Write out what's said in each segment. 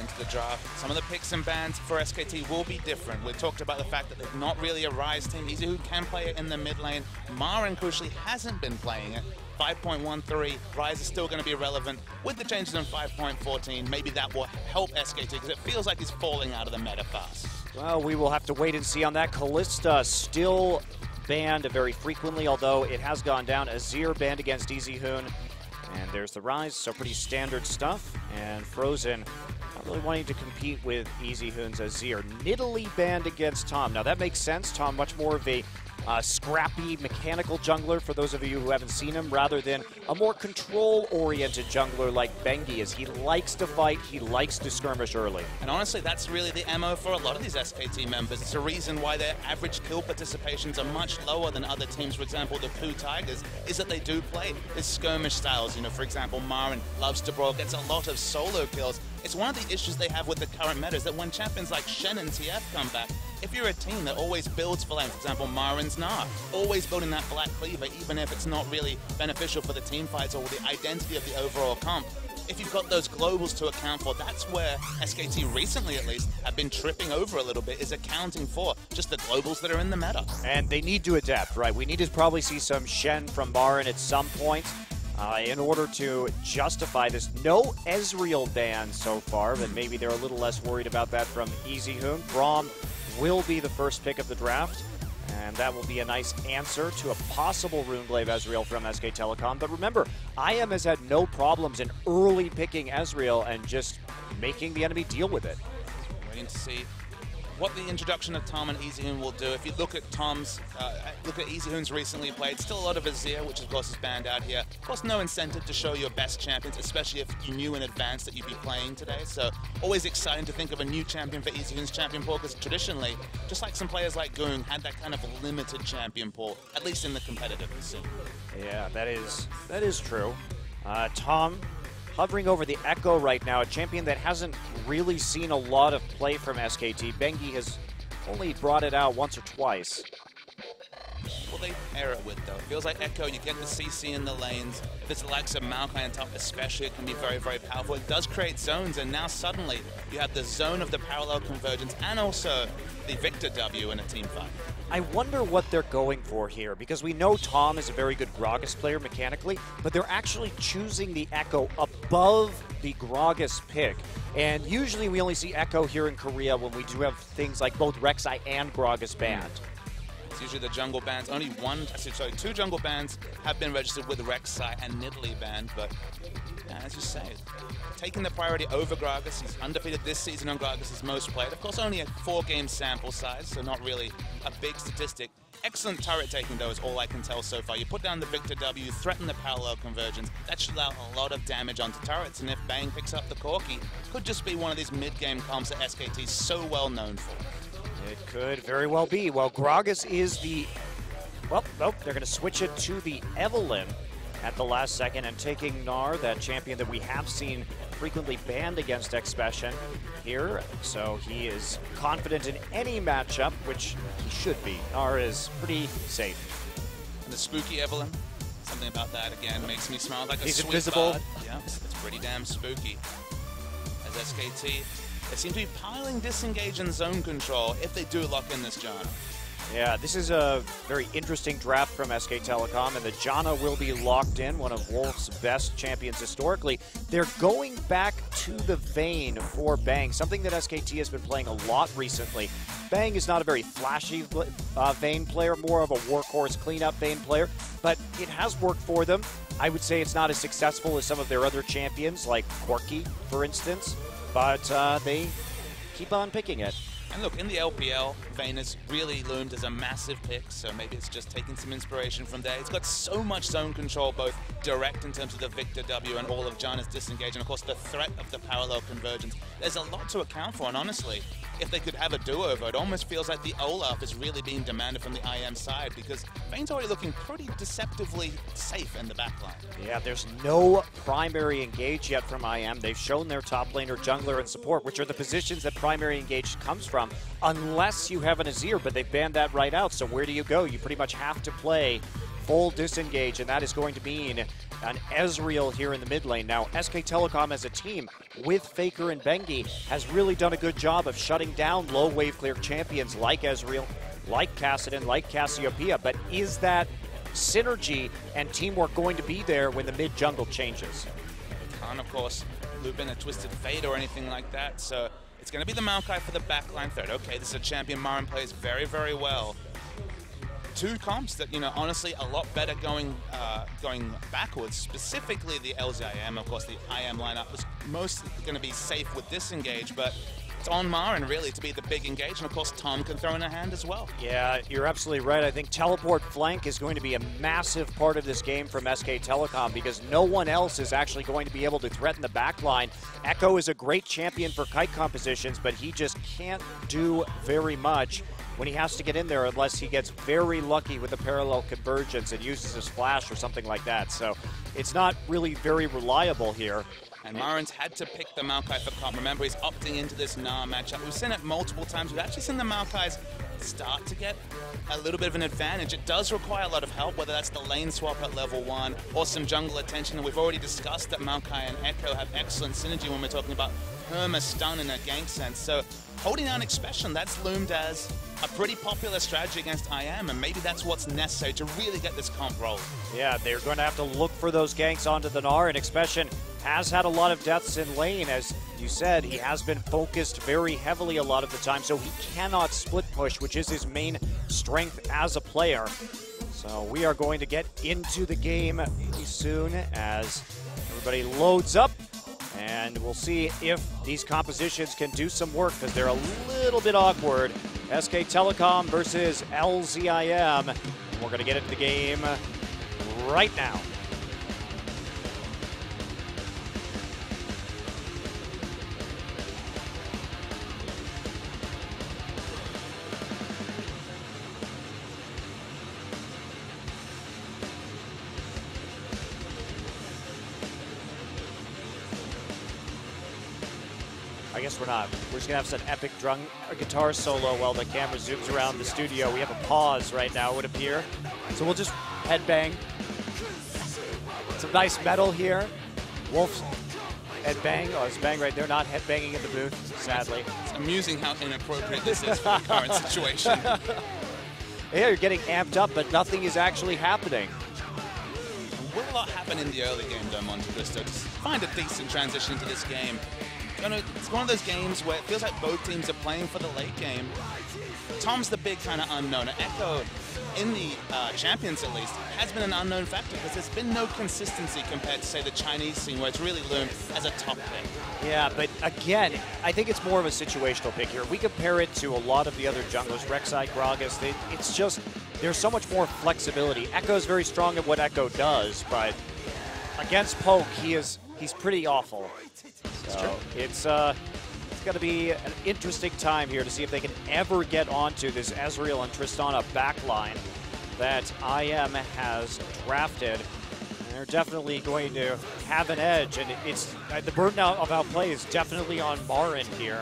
into the draft. Some of the picks and bans for SKT will be different. We've talked about the fact that they're not really a Ryze team. EasyHoon can play it in the mid lane. Maren, crucially, hasn't been playing it. 5.13, Ryze is still going to be relevant. With the changes in 5.14, maybe that will help SKT because it feels like he's falling out of the meta fast. Well, we will have to wait and see on that. Kalista still banned very frequently, although it has gone down. Azir banned against EasyHoon. And there's the Ryze, so pretty standard stuff. And Frozen not really wanting to compete with EasyHoon's Azir. Nidalee banned against Tom. Now that makes sense. Tom much more of a scrappy mechanical jungler for those of you who haven't seen him, rather than a more control-oriented jungler like Bengi is. He likes to fight, he likes to skirmish early. And honestly, that's really the MO for a lot of these SKT members. It's a reason why their average kill participations are much lower than other teams. For example, the Pooh Tigers, is that they do play these skirmish styles. You know, for example, Maren loves to brawl, gets a lot of solo kills. It's one of the issues they have with the current meta is that when champions like Shen and TF come back, if you're a team that always builds for lane, for example, Maren's Gnar, always building that Black Cleaver, even if it's not really beneficial for the team fights or the identity of the overall comp, if you've got those globals to account for, that's where SKT recently at least have been tripping over a little bit, is accounting for just the globals that are in the meta. And they need to adapt, right? We need to probably see some Shen from Maren at some point. In order to justify this. No Ezreal ban so far, but maybe they're a little less worried about that from EasyHoon. Braum will be the first pick of the draft, and that will be a nice answer to a possible Runeglaive Ezreal from SK Telecom. But remember, IM has had no problems in early picking Ezreal and just making the enemy deal with it. Waiting to see what the introduction of Tom and EasyHoon will do. If you look at EasyHoon's recently played, still a lot of Azir, which of course is banned out here. Of course, no incentive to show your best champions, especially if you knew in advance that you'd be playing today. So always exciting to think of a new champion for EasyHoon's champion pool, because traditionally, just like some players like Goong had that kind of limited champion pool, at least in the competitive scene. Yeah, that is true. Tom hovering over the Echo right now, a champion that hasn't really seen a lot of play from SKT. Bengi has only brought it out once or twice. Well, they pair it with, though. It feels like Echo, you get the CC in the lanes. If it's the likes of Maokai on top, especially, it can be very, very powerful. It does create zones, and now suddenly you have the zone of the parallel convergence and also the Victor W in a team fight. I wonder what they're going for here, because we know Tom is a very good Gragas player mechanically, but they're actually choosing the Echo above the Gragas pick. And usually we only see Echo here in Korea when we do have things like both Rek'Sai and Gragas banned. It's usually the jungle bans. Only two jungle bans have been registered with Rek'Sai and Nidalee banned, but yeah, as you say, taking the priority over Gragas. He's undefeated this season on Gragas' most played. Of course, only a 4-game sample size, so not really a big statistic. Excellent turret taking, though, is all I can tell so far. You put down the Victor W, threaten the parallel convergence. That should allow a lot of damage onto turrets, and if Bang picks up the Corki, could just be one of these mid-game comps that SKT is so well known for. It could very well be. Well, Gragas is the... Well, nope, they're going to switch it to the Evelynn at the last second, and taking Gnar, that champion that we have seen frequently banned against Xpecial here. So he is confident in any matchup, which he should be. Gnar is pretty safe. And the spooky Evelynn, something about that, again, makes me smile like a He's sweet invisible. bud. Yeah, it's pretty damn spooky. As SKT, they seem to be piling disengage and zone control if they do lock in this Janna. Yeah, this is a very interesting draft from SK Telecom, and the Janna will be locked in, one of Wolf's best champions historically. They're going back to the Vayne for Bang, something that SKT has been playing a lot recently. Bang is not a very flashy Vayne player, more of a workhorse cleanup Vayne player, but it has worked for them. I would say it's not as successful as some of their other champions, like Corki, for instance, but they keep on picking it. And look, in the LPL, Vayne has really loomed as a massive pick, so maybe it's just taking some inspiration from there. It's got so much zone control, both direct in terms of the Victor W and all of Janna's disengage, and of course the threat of the parallel convergence. There's a lot to account for, and honestly, if they could have a do-over, it almost feels like the Olaf is really being demanded from the IM side, because Vayne's already looking pretty deceptively safe in the backline. Yeah, there's no primary engage yet from IM. They've shown their top laner, jungler, and support, which are the positions that primary engage comes from, unless you have an Azir, but they've banned that right out. So where do you go? You pretty much have to play full disengage, and that is going to mean an Ezreal here in the mid lane. Now, SK Telecom as a team with Faker and Bengi has really done a good job of shutting down low wave clear champions like Ezreal, like Kassadin, like Cassiopeia, but is that synergy and teamwork going to be there when the mid jungle changes? Can't, of course, loop in a Twisted Fate or anything like that, so it's going to be the Maokai for the backline third. Okay, this is a champion Marin plays very, very well. Two comps that, you know, honestly, a lot better going backwards. Specifically the LZIM, of course, the IM lineup was mostly going to be safe with disengage, but it's on Marin really to be the big engage, and of course Tom can throw in a hand as well. Yeah, you're absolutely right. I think teleport flank is going to be a massive part of this game from SK Telecom because no one else is actually going to be able to threaten the backline. Echo is a great champion for kite compositions, but he just can't do very much when he has to get in there unless he gets very lucky with the parallel convergence and uses his flash or something like that. So it's not really very reliable here. And Marin's had to pick the Maokai for comp. Remember, he's opting into this Gnar matchup. We've seen it multiple times. We've actually seen the Maokais start to get a little bit of an advantage. It does require a lot of help, whether that's the lane swap at level 1 or some jungle attention. And we've already discussed that Maokai and Echo have excellent synergy when we're talking about perma-stun in a gank sense. So holding down Expression, that's loomed as a pretty popular strategy against IM, and maybe that's what's necessary to really get this comp rolling. Yeah, they're going to have to look for those ganks onto the Gnar, and Expression has had a lot of deaths in lane. As you said, he has been focused very heavily a lot of the time, so he cannot split push, which is his main strength as a player. So we are going to get into the game soon as everybody loads up, and we'll see if these compositions can do some work because they're a little bit awkward. SK Telecom versus LZIM. And we're going to get into the game right now. I guess we're not. We're just going to have some epic guitar solo while the camera zooms around the studio. We have a pause right now, it would appear. So we'll just headbang. Some nice metal here. Wolf's headbang. Oh, it's bang right there, not headbanging in the booth, sadly. It's amusing how inappropriate this is for the current situation. Yeah, you're getting amped up, but nothing is actually happening. Will a lot happen in the early game, though, Monte Cristo? Just find a decent transition into this game. You know, it's one of those games where it feels like both teams are playing for the late game. Tom's the big kind of unknown. Echo, in the Champions at least, has been an unknown factor because there's been no consistency compared to, say, the Chinese scene where it's really loomed as a top pick. Yeah, but again, I think it's more of a situational pick here. We compare it to a lot of the other junglers, Rek'Sai, Gragas. It's just, there's so much more flexibility. Echo's very strong at what Echo does, but against Poke, he's pretty awful. So it's going to be an interesting time here to see if they can ever get onto this Ezreal and Tristana backline that IM has drafted. And they're definitely going to have an edge, and it's the burden of outplay is definitely on Marin here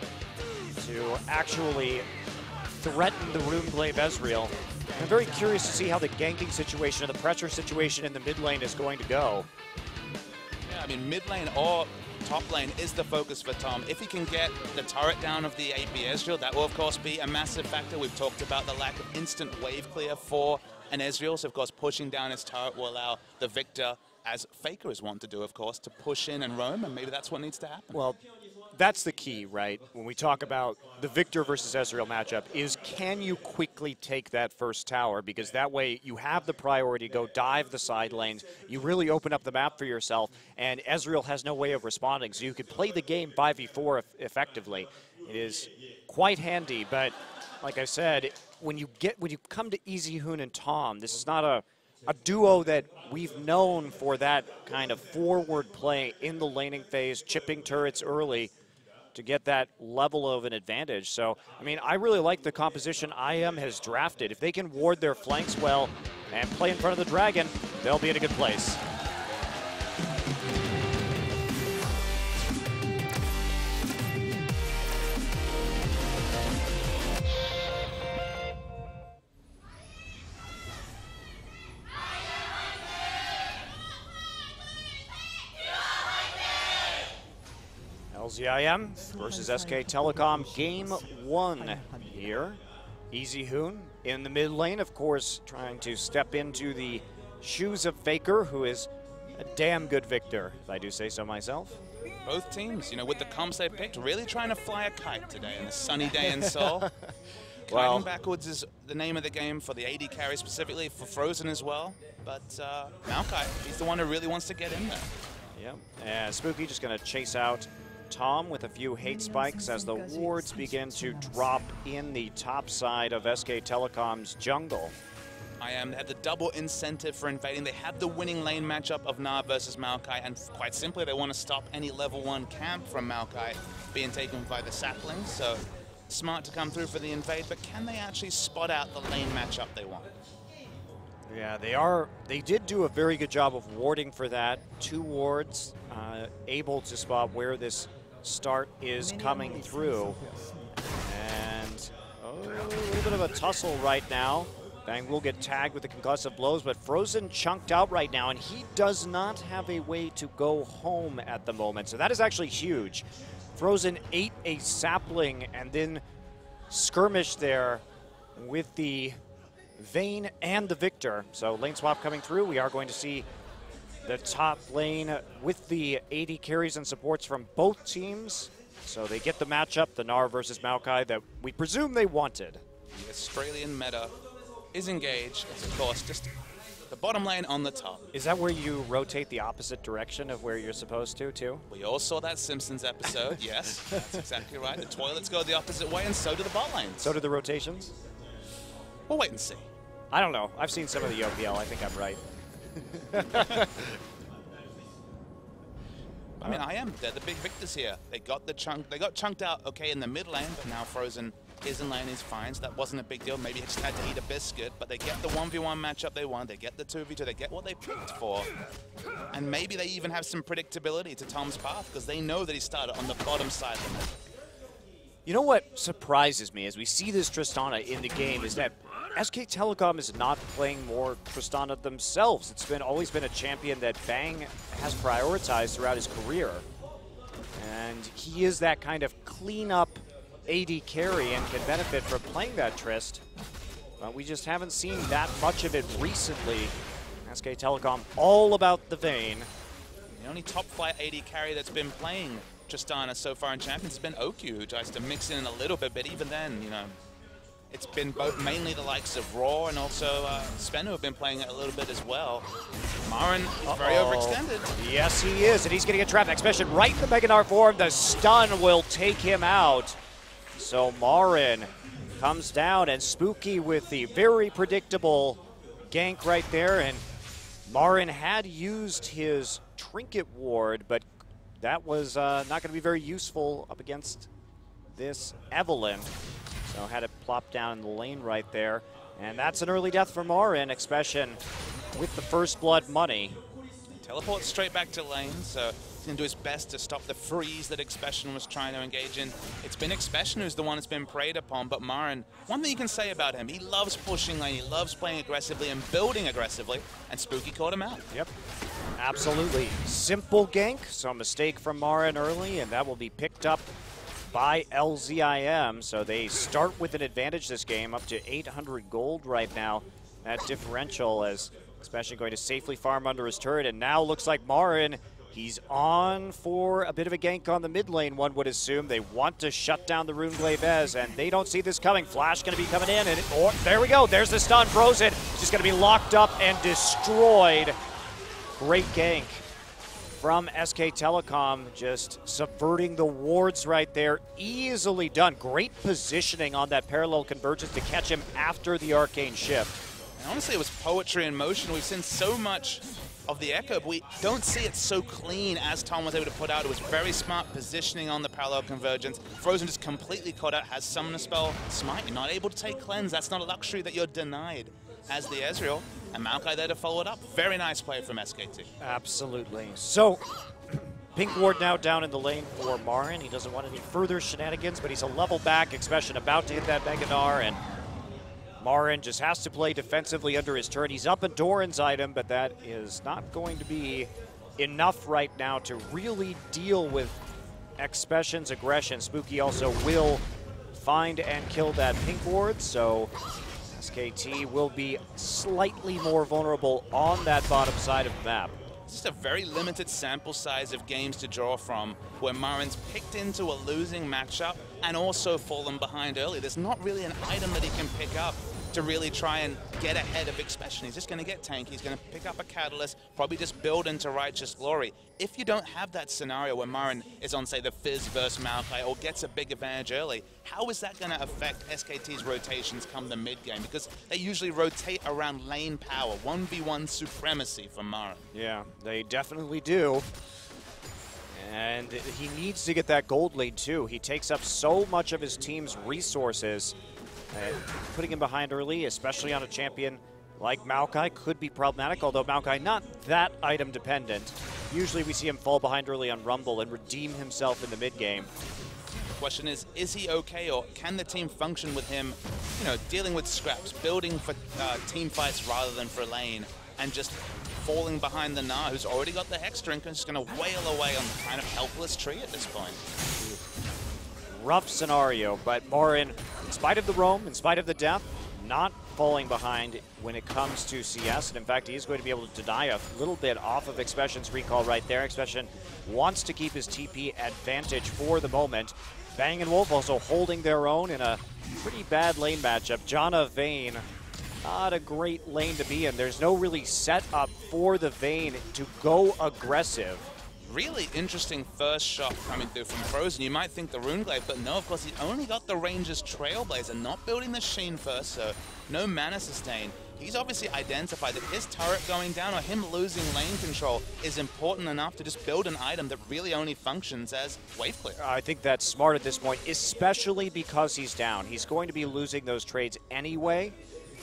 to actually threaten the Runeglaive Ezreal. I'm very curious to see how the ganking situation and the pressure situation in the mid lane is going to go. Yeah, I mean, mid lane or top lane is the focus for Tom. If he can get the turret down of the AP Ezreal, that will of course be a massive factor. We've talked about the lack of instant wave clear for an Ezreal, so of course pushing down his turret will allow the Victor, as Faker is wont to do of course, to push in and roam, and maybe that's what needs to happen. Well, that's the key, right? When we talk about the Victor versus Ezreal matchup is, can you quickly take that first tower? Because that way you have the priority to go dive the side lanes. You really open up the map for yourself, and Ezreal has no way of responding. So you could play the game 5v4 effectively. It is quite handy, but like I said, when you come to EasyHoon and Tom, this is not a duo that we've known for that kind of forward play in the laning phase, chipping turrets early to get that level of an advantage. So, I mean, I really like the composition IM has drafted. If they can ward their flanks well and play in front of the dragon, they'll be in a good place. LZIM versus SK Telecom, game 1 here. Easyhoon in the mid lane, of course, trying to step into the shoes of Faker, who is a damn good victor, if I do say so myself. Both teams, with the comps they picked, really trying to fly a kite today on a sunny day in Seoul. Kiting backwards is the name of the game for the AD carry, specifically for Frozen as well. But Maokai, he's the one who really wants to get in there. Yep, and Spooky just going to chase out Tom with a few hate spikes as the wards begin to drop in the top side of SK Telecom's jungle. They had the double incentive for invading. They had the winning lane matchup of Na versus Maokai, and quite simply, they want to stop any level 1 camp from Maokai being taken by the saplings. So smart to come through for the invade, but can they actually spot out the lane matchup they want? Yeah, they did do a very good job of warding for that. 2 wards able to spot where this start is coming through. And a little bit of a tussle right now. Bang will get tagged with the concussive blows, but Frozen chunked out right now, and he does not have a way to go home at the moment. So that is actually huge. Frozen ate a sapling and then skirmished there with the Vayne and the Victor. So lane swap coming through. We are going to see the top lane with the AD carries and supports from both teams. So they get the matchup, the Gnar versus Maokai, that we presume they wanted. The Australian meta is engaged. It's, of course, just the bottom lane on the top. Is that where you rotate the opposite direction of where you're supposed to, too? We all saw that Simpsons episode, yes. That's exactly right. The toilets go the opposite way, and so do the bot lanes. So do the rotations? We'll wait and see. I don't know. I've seen some of the OPL. I think I'm right. I mean, they're the big victors here. They got chunked out okay in the mid lane, but now Frozen is in lane, is fine, so that wasn't a big deal. Maybe he just had to eat a biscuit, but they get the 1v1 matchup they want, they get the 2v2, they get what they picked for. And maybe they even have some predictability to Tom's path, because they know that he started on the bottom side of the map. You know what surprises me as we see this Tristana in the game is that SK Telecom is not playing more Tristana themselves. It's always been a champion that Bang has prioritized throughout his career. And he is that kind of clean-up AD carry and can benefit from playing that Trist. But we just haven't seen that much of it recently. SK Telecom all about the Vayne. The only top-flight AD carry that's been playing Tristana so far in Champions has been Okyu, who tries to mix in a little bit, but even then, it's been mainly the likes of Raw and also Sven who have been playing it a little bit as well. Marin is very overextended. Yes, he is, and he's going to get trapped. Expedition right in the Mega Gnar form. The stun will take him out. So Marin comes down, and Spooky with the very predictable gank right there. And Marin had used his Trinket Ward, but that was not going to be very useful up against this Evelynn. So had it plop down in the lane right there. And that's an early death for Marin. Expedition with the first blood money. Teleports straight back to lane, so he's going to do his best to stop the freeze that Expedition was trying to engage in. It's been Expedition who's the one that's been preyed upon, but Marin, one thing you can say about him, he loves pushing lane, he loves playing aggressively and building aggressively, and Spooky caught him out. Yep, absolutely. Simple gank, so a mistake from Marin early, and that will be picked up by LZIM. So they start with an advantage this game, up to 800 gold right now. That differential as Expedition going to safely farm under his turret, and now looks like Marin, he's on for a bit of a gank on the mid lane, one would assume. They want to shut down the Runeglaive Ez, and they don't see this coming. Flash going to be coming in, and there we go. There's the stun. Frozen just going to be locked up and destroyed. Great gank from SK Telecom, just subverting the wards right there. Easily done. Great positioning on that parallel convergence to catch him after the arcane shift. And honestly, it was poetry in motion. We've seen so much of the Echo, but we don't see it so clean as Tom was able to put out. It was very smart positioning on the parallel convergence. Frozen just completely caught out, has Summoner Spell, Smite. You're not able to take Cleanse. That's not a luxury that you're denied as the Ezreal. And Maokai there to follow it up. Very nice play from SKT. Absolutely. So, Pink Ward now down in the lane for Marin. He doesn't want any further shenanigans, but he's a level back. Expedition about to hit that Mega Gnar, and Marin just has to play defensively under his turn. He's up a Doran's item, but that is not going to be enough right now to really deal with Expression's aggression. Spooky also will find and kill that pink ward, so SKT will be slightly more vulnerable on that bottom side of the map. It's just a very limited sample size of games to draw from where Marin's picked into a losing matchup and also fallen behind early. There's not really an item that he can pick up to really try and get ahead of Expression. He's just going to get tanky, he's going to pick up a Catalyst, probably just build into Righteous Glory. If you don't have that scenario where Marin is on, say, the Fizz versus Maokai or gets a big advantage early, how is that going to affect SKT's rotations come the mid game? Because they usually rotate around lane power, 1v1 supremacy from Marin. Yeah, they definitely do. And he needs to get that gold lead too. He takes up so much of his team's resources. Putting him behind early, especially on a champion like Maokai, could be problematic, although Maokai not that item dependent. Usually we see him fall behind early on Rumble and redeem himself in the mid game. The question is he okay, or can the team function with him, you know, dealing with scraps, building for team fights rather than for lane, and just falling behind the Gnar, who's already got the Hex Drink and just going to wail away on the kind of helpless tree at this point. Rough scenario, but Marin, in spite of the roam, in spite of the death, not falling behind when it comes to CS. And in fact, he's going to be able to deny a little bit off of Expression's recall right there. Expression wants to keep his TP advantage for the moment. Bang and Wolf also holding their own in a pretty bad lane matchup. Janna Vayne, not a great lane to be in. There's no really setup for the Vayne to go aggressive. Really interesting first shot coming through from Frozen. You might think the Runeglaive, but no, of course, he only got the Ranger's Trailblazer, not building the Sheen first, so no mana sustain. He's obviously identified that his turret going down or him losing lane control is important enough to just build an item that really only functions as wave clear. I think that's smart at this point, especially because he's down. He's going to be losing those trades anyway.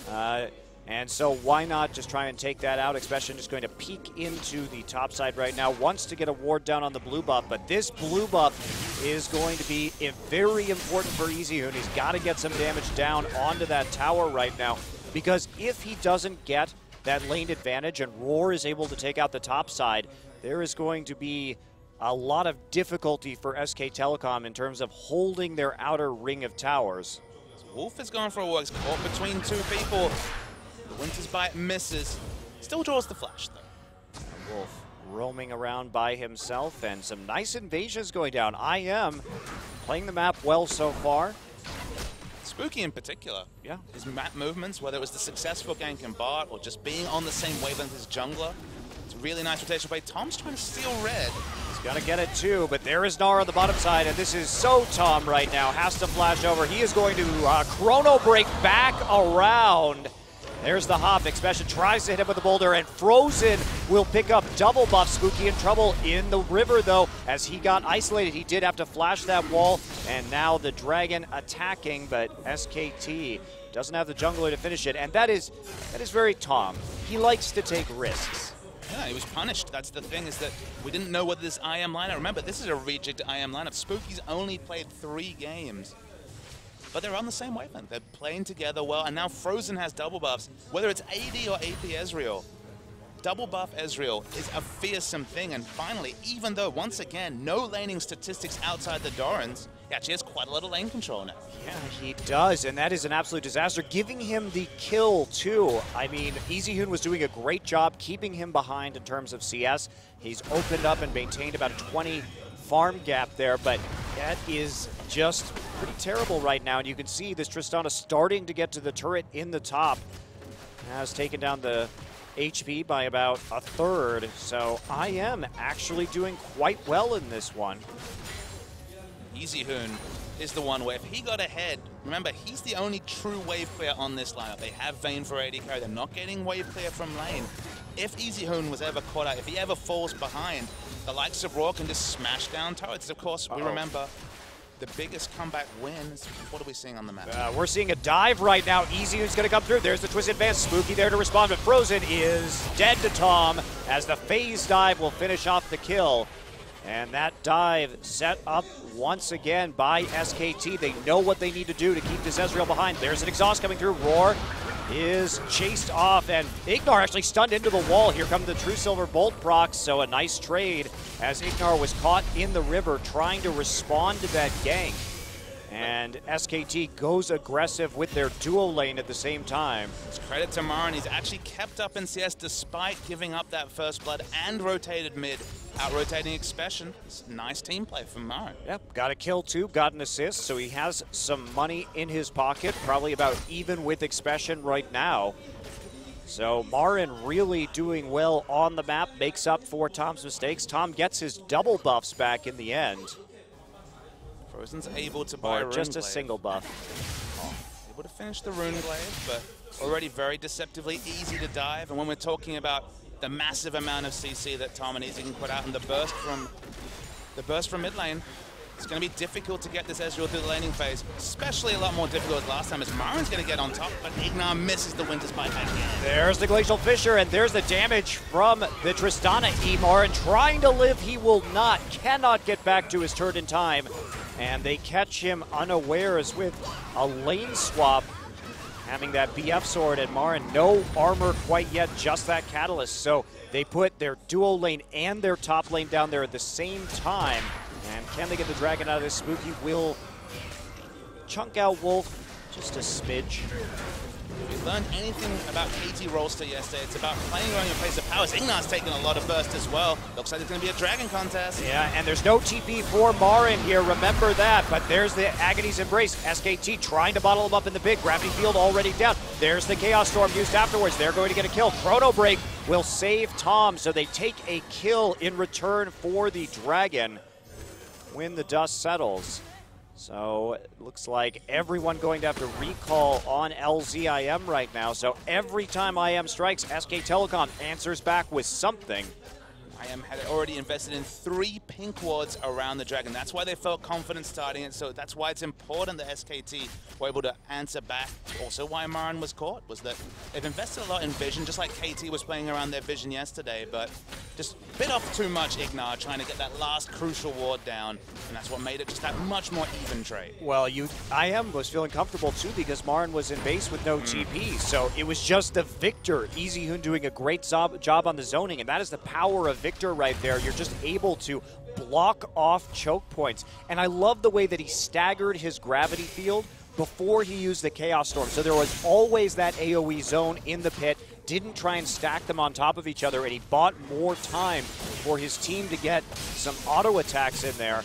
And so why not just try and take that out? Expression just going to peek into the top side right now. Wants to get a ward down on the blue buff, but this blue buff is going to be very important for Easyhoon. He's got to get some damage down onto that tower right now, because if he doesn't get that lane advantage and Roar is able to take out the top side, there is going to be a lot of difficulty for SK Telecom in terms of holding their outer ring of towers. Wolf is going for a walk. He's caught between two people. The Winter's Bite misses. Still draws the flash, though. Wolf roaming around by himself, and some nice invasions going down. IM playing the map well so far. Spooky in particular. Yeah. His map movements, whether it was the successful gank in Bart or just being on the same wavelength as jungler. It's a really nice rotation play. Tom's trying to steal red. He's gonna get it too, but there is Gnar on the bottom side, and this is so Tom right now. Has to flash over. He is going to chrono break back around. There's the hop. Expression tries to hit him with the boulder, and Frozen will pick up double buff. Spooky in trouble in the river, though, as he got isolated. He did have to flash that wall, and now the Dragon attacking, but SKT doesn't have the jungler to finish it, and that is very Tom. He likes to take risks. Yeah, he was punished. That's the thing, is that we didn't know whether this IM lineup, remember, this is a reject IM lineup. Spooky's only played 3 games. But they're on the same wavelength. They're playing together well, and now Frozen has double buffs. Whether it's AD or AP Ezreal, double buff Ezreal is a fearsome thing. And finally, even though, once again, no laning statistics outside the Dorans, he actually has quite a lot of lane control now. Yeah, he does, and that is an absolute disaster. Giving him the kill, too. I mean, Easyhoon was doing a great job keeping him behind in terms of CS. He's opened up and maintained about a 20 farm gap there, but that is just pretty terrible right now. And you can see this Tristana starting to get to the turret in the top. Has taken down the HP by about a third. So IM actually doing quite well in this one. Easyhoon is the one where if he got ahead, remember, he's the only true wave clear on this lineup. They have Vayne for AD carry. They're not getting wave clear from lane. If Easyhoon was ever caught out, if he ever falls behind, the likes of Roar can just smash down turrets. Of course, we remember the biggest comeback wins. What are we seeing on the map? We're seeing a dive right now. Easyhoon's going to come through. There's the Twisted Advance. Spooky there to respond, but Frozen is dead to Tom as the phase dive will finish off the kill. And that dive set up once again by SKT. They know what they need to do to keep this Ezreal behind. There's an exhaust coming through. Roar is chased off, and Ignar actually stunned into the wall. Here come the True Silver Bolt procs, so a nice trade as Ignar was caught in the river trying to respond to that gank. And SKT goes aggressive with their duo lane at the same time. It's credit to Marin. He's actually kept up in CS despite giving up that first blood and rotated mid, out-rotating Expression. It's nice team play from Marin. Yep, got a kill too, got an assist, so he has some money in his pocket, probably about even with Expression right now. So Marin really doing well on the map, makes up for Tom's mistakes. Tom gets his double buffs back in the end. Frozen's able to buy or just a single buff. Able to finish the Rune Glaive, but already very deceptively easy to dive. And when we're talking about the massive amount of CC that Tom and Easy can put out and the burst from mid lane, it's going to be difficult to get this Ezreal through the laning phase, especially a lot more difficult as last time, as Marin's going to get on top, but Ignar misses the Winter's Bite again. There's the Glacial Fissure, and there's the damage from the Tristana Emar, and trying to live, he will not, cannot get back to his turret in time, and they catch him unawares with a lane swap, having that BF sword, and Marin no armor quite yet, just that Catalyst, so they put their duo lane and their top lane down there at the same time. And can they get the dragon out of this? Spooky will chunk out Wolf just a smidge. If we learned anything about KT Rolster yesterday, it's about playing around your place of powers. Ignar's taking a lot of burst as well. Looks like it's going to be a dragon contest. Yeah, and there's no TP for Marin here, remember that. But there's the Agony's Embrace. SKT trying to bottle him up in the big. Gravity Field already down. There's the Chaos Storm used afterwards. They're going to get a kill. Chrono Break will save Tom, so they take a kill in return for the dragon when the dust settles. So it looks like everyone going to have to recall on LZIM right now. So every time IM strikes, SK Telecom answers back with something. IM had already invested in 3 pink wards around the dragon. That's why they felt confident starting it. So that's why it's important that SKT were able to answer back. Also why Marin was caught was that they've invested a lot in vision, just like KT was playing around their vision yesterday, but just bit off too much Ignar trying to get that last crucial ward down, and that's what made it just that much more even trade. Well, IM was feeling comfortable too because Marin was in base with no TP, so it was just the Victor. EasyHoon doing a great job on the zoning, and that is the power of Victor right there. You're just able to block off choke points, and I love the way that he staggered his gravity field before he used the Chaos Storm. So there was always that AoE zone in the pit, didn't try and stack them on top of each other, and he bought more time for his team to get some auto attacks in there.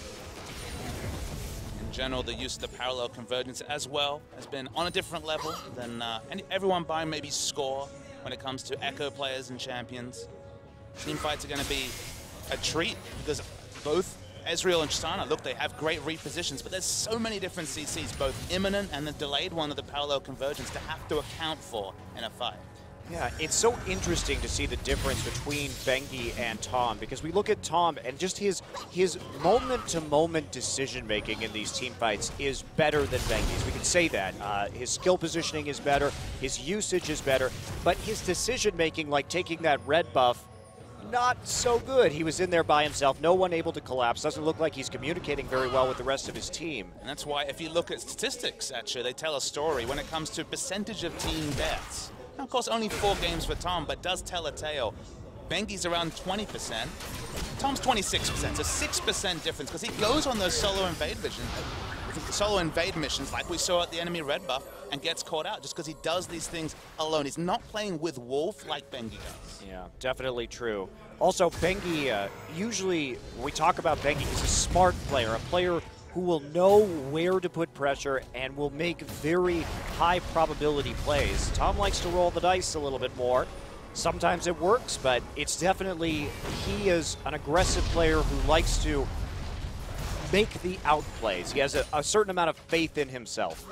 In general, the use of the parallel convergence as well has been on a different level than everyone buying maybe score when it comes to Echo players and champions. Team fights are going to be a treat because both Ezreal and Tristana, look, they have great repositions, but there's so many different CCs, both imminent and the delayed one of the parallel convergence, to have to account for in a fight. Yeah, it's so interesting to see the difference between Bengi and Tom, because we look at Tom and just his moment-to-moment decision-making in these team fights is better than Bengi's. We can say that. His skill positioning is better, his usage is better, but his decision-making, like taking that red buff, not so good. He was in there by himself, no one able to collapse. Doesn't look like he's communicating very well with the rest of his team. And that's why if you look at statistics, actually, they tell a story when it comes to percentage of team deaths. Now, of course, only 4 games for Tom, but does tell a tale. Bengi's around 20%, Tom's 26%, so 6% difference, because he goes on those solo invade missions like we saw at the enemy red buff and gets caught out just because he does these things alone. He's not playing with Wolf like Bengi does. Yeah, definitely true. Also, Bengi, usually when we talk about Bengi, he's a smart player, a player who will know where to put pressure and will make very high probability plays. Tom likes to roll the dice a little bit more. Sometimes it works, but it's definitely, he is an aggressive player who likes to make the outplays. He has a certain amount of faith in himself.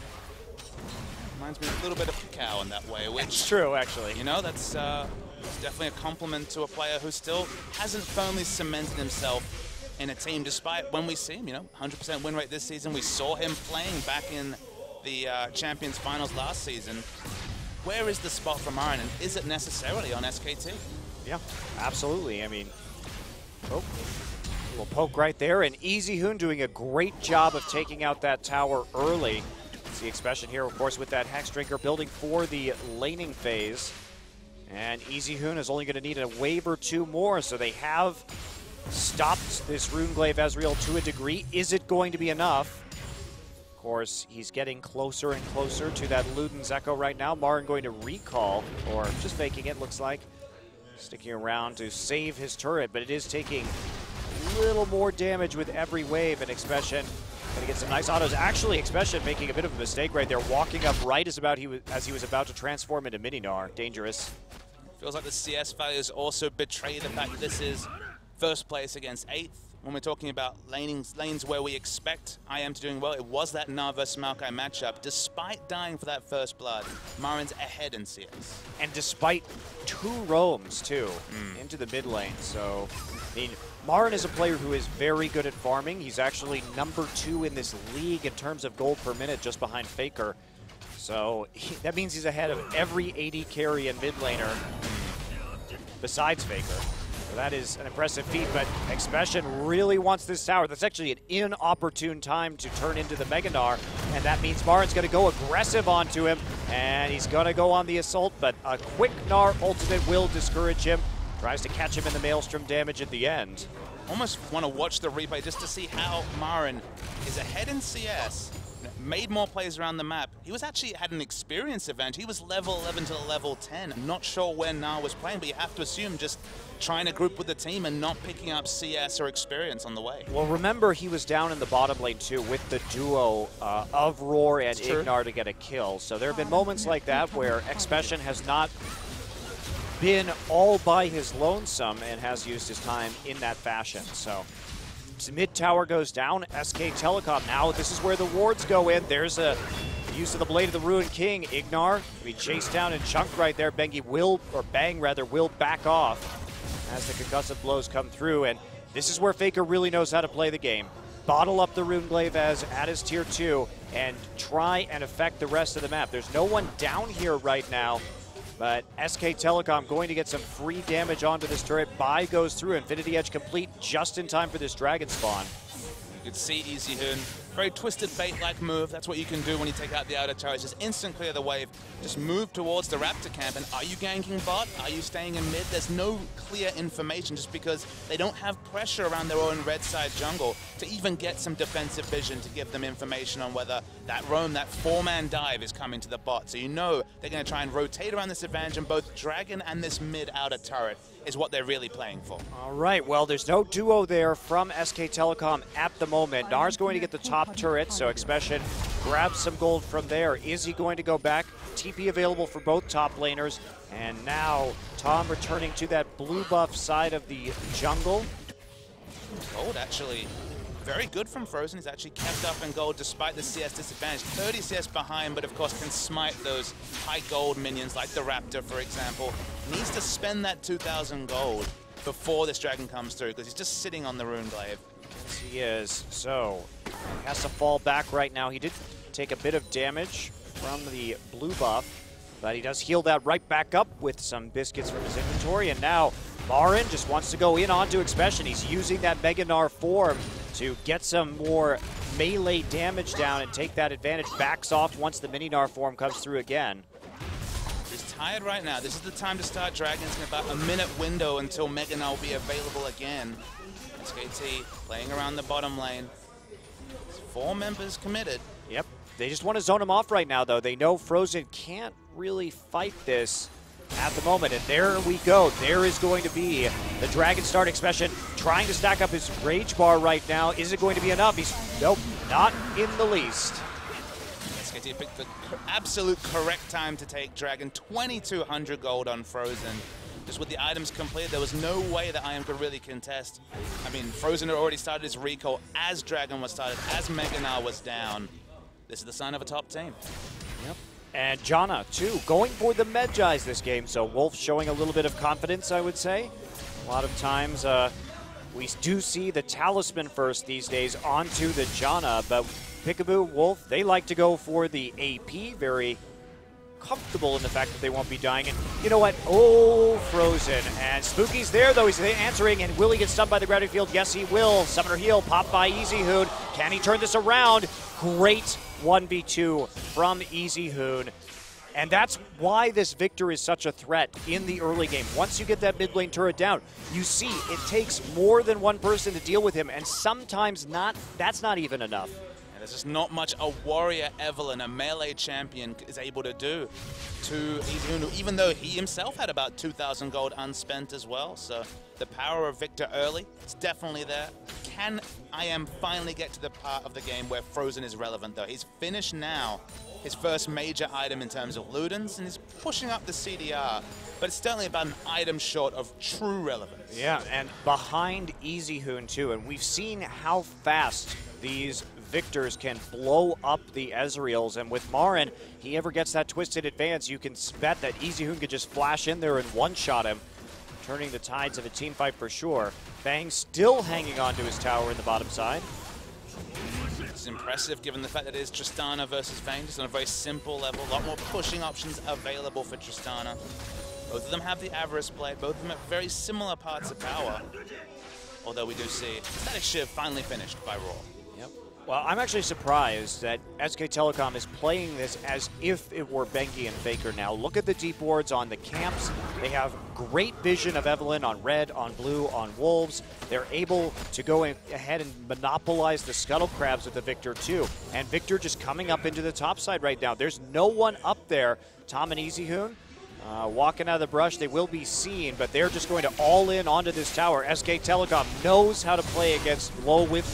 Reminds me a little bit of Kakao in that way, which... It's true, actually. You know, that's definitely a compliment to a player who still hasn't firmly cemented himself in a team, despite when we see him, you know, 100% win rate this season. We saw him playing back in the Champions Finals last season. Where is the spot for Marin, and is it necessarily on SKT? Yeah, absolutely. I mean, Little poke right there, and Easyhoon doing a great job of taking out that tower early. See Expression here, of course, with that Hex Drinker building for the laning phase. And Easyhoon is only going to need a wave or two more, so they have stopped this Runeglaive Ezreal to a degree. Is it going to be enough? Of course, he's getting closer and closer to that Luden's Echo right now. Marin going to recall, or just faking it, looks like. Sticking around to save his turret, but it is taking a little more damage with every wave, and Expression going to get some nice autos. Actually, Expression making a bit of a mistake right there, walking up right as he was about to transform into Mini-Gnar. Dangerous. Feels like the CS values also betray the fact that this is first place against 8th. When we're talking about lanes where we expect IM to doing well, it was that Gnar versus Maokai matchup. Despite dying for that first blood, Marin's ahead in CS. And despite 2 roams, too, into the mid lane. So, I mean, Marin is a player who is very good at farming. He's actually number 2 in this league in terms of gold per minute, just behind Faker. So, that means he's ahead of every AD carry and mid laner besides Faker. So that is an impressive feat, but Expression really wants this tower. That's actually an inopportune time to turn into the Mega Gnar, and that means Marin's going to go aggressive onto him, and he's going to go on the assault, but a quick Gnar ultimate will discourage him. Tries to catch him in the Maelstrom damage at the end. Almost want to watch the replay just to see how Marin is ahead in CS, made more plays around the map. He was actually had an experience advantage. He was level 11 to level 10. I'm not sure when Gnar was playing, but you have to assume just trying to group with the team and not picking up CS or experience on the way. Well, remember, he was down in the bottom lane, too, with the duo of Roar and Ignar to get a kill. So there have been moments like that where Expression has not been all by his lonesome and has used his time in that fashion. So mid tower goes down. SK Telecom now. This is where the wards go in. There's a use of the Blade of the Ruined King. Ignar will be chased down and chunked right there. Bang will back off as the concussive blows come through. And this is where Faker really knows how to play the game. Bottle up the Runeglaive as at his tier 2 and try and affect the rest of the map. There's no one down here right now, but SK Telecom going to get some free damage onto this turret. Buy goes through. Infinity Edge complete just in time for this dragon spawn. You could see Easyhoon. Very twisted bait-like move. That's what you can do when you take out the outer turret. Just instant clear the wave. Just move towards the Raptor camp. And are you ganking bot? Are you staying in mid? There's no clear information just because they don't have pressure around their own red side jungle to even get some defensive vision to give them information on whether that roam, that 4-man dive is coming to the bot. So you know they're going to try and rotate around this advantage, and both Dragon and this mid outer turret is what they're really playing for. All right, well, there's no duo there from SK Telecom at the moment. Gnar's going to get the top turret, so Expression grabs some gold from there. Is he going to go back? TP available for both top laners. And now Tom returning to that blue buff side of the jungle. Gold actually very good from Frozen. He's actually kept up in gold despite the CS disadvantage. 30 CS behind, but of course can smite those high gold minions like the Raptor, for example. Needs to spend that 2,000 gold before this dragon comes through because he's just sitting on the Runeglaive. Yes, he is. So he has to fall back right now. He did take a bit of damage from the blue buff, but he does heal that right back up with some biscuits from his inventory. And now Marin just wants to go in onto Expression. He's using that Mega Gnar form to get some more melee damage down and take that advantage. Backs off once the Mini Gnar form comes through again. He's tired right now. This is the time to start Dragons in about a minute window until Mega Gnar will be available again. SKT playing around the bottom lane. 4 members committed. Yep. They just want to zone him off right now, though. They know Frozen can't really fight this at the moment, and there we go. There is going to be the Dragon Start Expression trying to stack up his Rage Bar right now. Is it going to be enough? Nope, not in the least. SKT picked the absolute correct time to take Dragon. 2,200 gold on Frozen. Just with the items complete, there was no way that IM could really contest. I mean, Frozen had already started his recall as Dragon was started, as Mega Gnar was down. This is the sign of a top team. Yep. And Janna, too, going for the Medjais this game. So Wolf showing a little bit of confidence, I would say. A lot of times we do see the Talisman first these days onto the Janna, but Peekaboo, Wolf, they like to go for the AP. Very comfortable in the fact that they won't be dying. And you know what? Oh, Frozen. And Spooky's there, though. He's answering. And will he get stunned by the gravity field? Yes, he will. Summoner heal popped by Easyhoon. Can he turn this around? Great 1v2 from Easyhoon. And that's why this Victor is such a threat in the early game. Once you get that mid lane turret down, you see it takes more than one person to deal with him, and sometimes that's not even enough. And there's just not much a warrior Evelynn, a melee champion, is able to do to Easyhoon, even though he himself had about 2,000 gold unspent as well. So the power of Victor early, it's definitely there. Can IM finally get to the part of the game where Frozen is relevant, though? He's finished now his first major item in terms of Ludens, and he's pushing up the CDR, but it's certainly about an item short of true relevance. Yeah, and behind Easyhoon too, and we've seen how fast these Victors can blow up the Ezreals, and with Marin, he ever gets that twisted advance, you can bet that Easyhoon could just flash in there and one-shot him, turning the tides of a team fight for sure. Bang still hanging on to his tower in the bottom side. It's impressive given the fact that it is Tristana versus Vayne, just on a very simple level. A lot more pushing options available for Tristana. Both of them have the Avarice play, both of them have very similar parts of power. Although we do see Static Shiv finally finished by Raw. Yep. Well, I'm actually surprised that SK Telecom is playing this as if it were Bengi and Faker now. Look at the deep wards on the camps. They have great vision of Evelynn on red, on blue, on wolves. They're able to go ahead and monopolize the Scuttle Crabs with the Victor too. And Victor just coming up into the top side right now. There's no one up there. Tom and Easyhoon walking out of the brush. They will be seen, but they're just going to all in onto this tower. SK Telecom knows how to play against low wave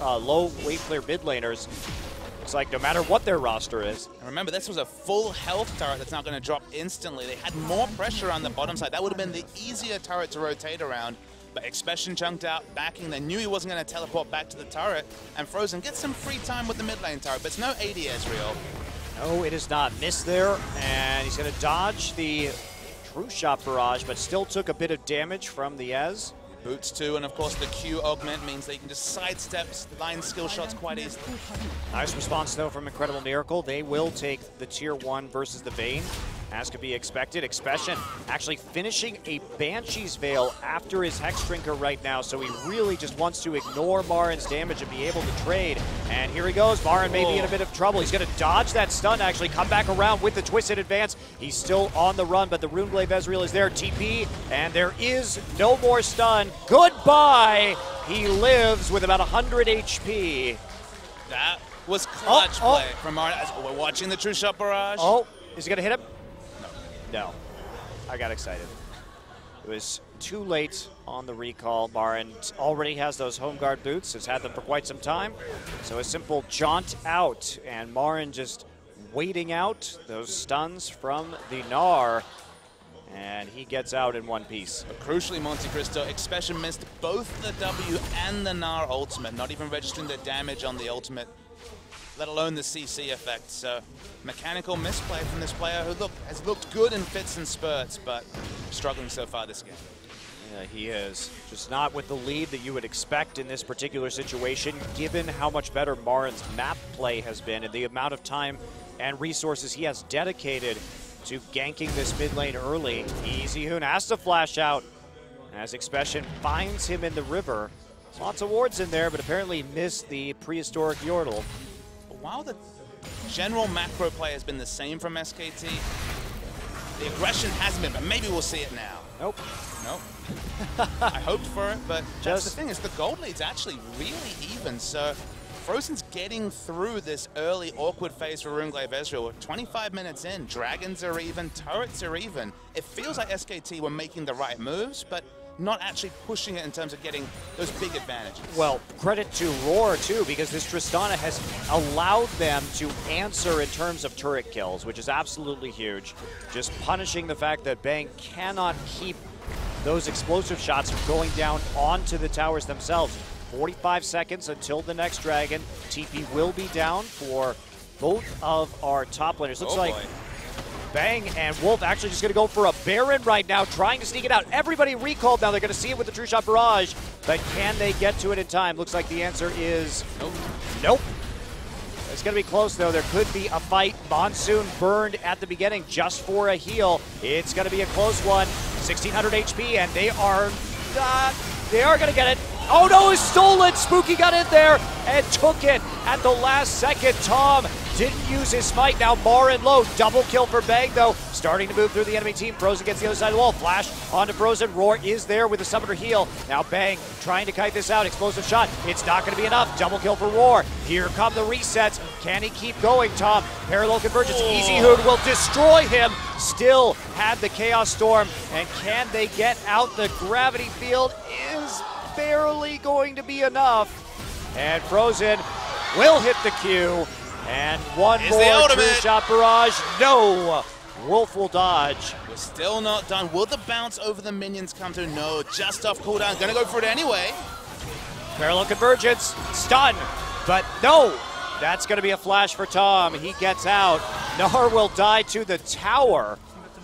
clear mid laners. It's like no matter what their roster is. And remember, this was a full health turret that's not going to drop instantly. They had more pressure on the bottom side. That would have been the easier turret to rotate around. But Expression chunked out, backing. They knew he wasn't going to teleport back to the turret. And Frozen gets some free time with the mid lane turret, but it's no AD Ezreal. No, it is not. Missed there, and he's going to dodge the True Shot barrage, but still took a bit of damage from the Ez. Boots too, and of course the Q augment means they can just sidestep line skill shots quite easily. Nice response though from Incredible Miracle. They will take the tier 1 versus the Vayne, as could be expected. Expression actually finishing a Banshee's Veil after his Hex Drinker right now, so he really just wants to ignore Marin's damage and be able to trade. And here he goes. Marin may be in a bit of trouble. He's going to dodge that stun, actually come back around with the twisted advance. He's still on the run, but the Runeglaive Ezreal is there. TP, and there is no more stun. Goodbye! He lives with about 100 HP. That was clutch play from Marin. We're watching the True Shot barrage. Oh, is he going to hit him? No. I got excited. It was too late on the recall. Marin already has those home guard boots, has had them for quite some time. So a simple jaunt out, and Marin just waiting out those stuns from the Gnar. And he gets out in one piece. But crucially, Monte Cristo, Expression missed both the W and the Gnar ultimate, not even registering the damage on the ultimate, let alone the CC effect. So mechanical misplay from this player who has looked good in fits and spurts, but struggling so far this game. Yeah, he is. Just not with the lead that you would expect in this particular situation, given how much better Marin's map play has been and the amount of time and resources he has dedicated to ganking this mid lane early. Easyhoon has to flash out as Expression finds him in the river. Lots of wards in there, but apparently missed the prehistoric Yordle. But while the general macro play has been the same from SKT, the aggression hasn't been, but maybe we'll see it now. Nope. Nope. I hoped for it, but that's the thing, is the gold lead's actually really even, so Frozen's getting through this early awkward phase for Runeglaive Ezreal. We're 25 minutes in, dragons are even, turrets are even. It feels like SKT were making the right moves, but not actually pushing it in terms of getting those big advantages. Well, credit to Roar too, because this Tristana has allowed them to answer in terms of turret kills, which is absolutely huge. Just punishing the fact that Bang cannot keep those explosive shots from going down onto the towers themselves. 45 seconds until the next dragon. TP will be down for both of our top laners. Looks like Bang and Wolf actually just going to go for a Baron right now, trying to sneak it out. Everybody recalled now. They're going to see it with the True Shot barrage, but can they get to it in time? Looks like the answer is nope. Nope. It's going to be close, though. There could be a fight. Monsoon burned at the beginning just for a heal. It's going to be a close one. 1,600 HP, and they are going to get it. Oh, no, it's stolen. Spooky got in there and took it at the last second. Tom didn't use his smite. Now Marin low. Double kill for Bang, though. Starting to move through the enemy team. Frozen gets the other side of the wall. Flash onto Frozen. Roar is there with the summoner heal. Now Bang trying to kite this out. Explosive shot. It's not going to be enough. Double kill for Roar. Here come the resets. Can he keep going, Tom? Parallel convergence. Easyhoon will destroy him. Still had the Chaos Storm. And can they get out? The gravity field is barely going to be enough. And Frozen will hit the Q. And one more true shot barrage. No. Wolf will dodge. We're still not done. Will the bounce over the minions come through? No, just off cooldown. Gonna go for it anyway. Parallel convergence. Stun. But no. That's gonna be a flash for Tom. He gets out. Nar will die to the tower.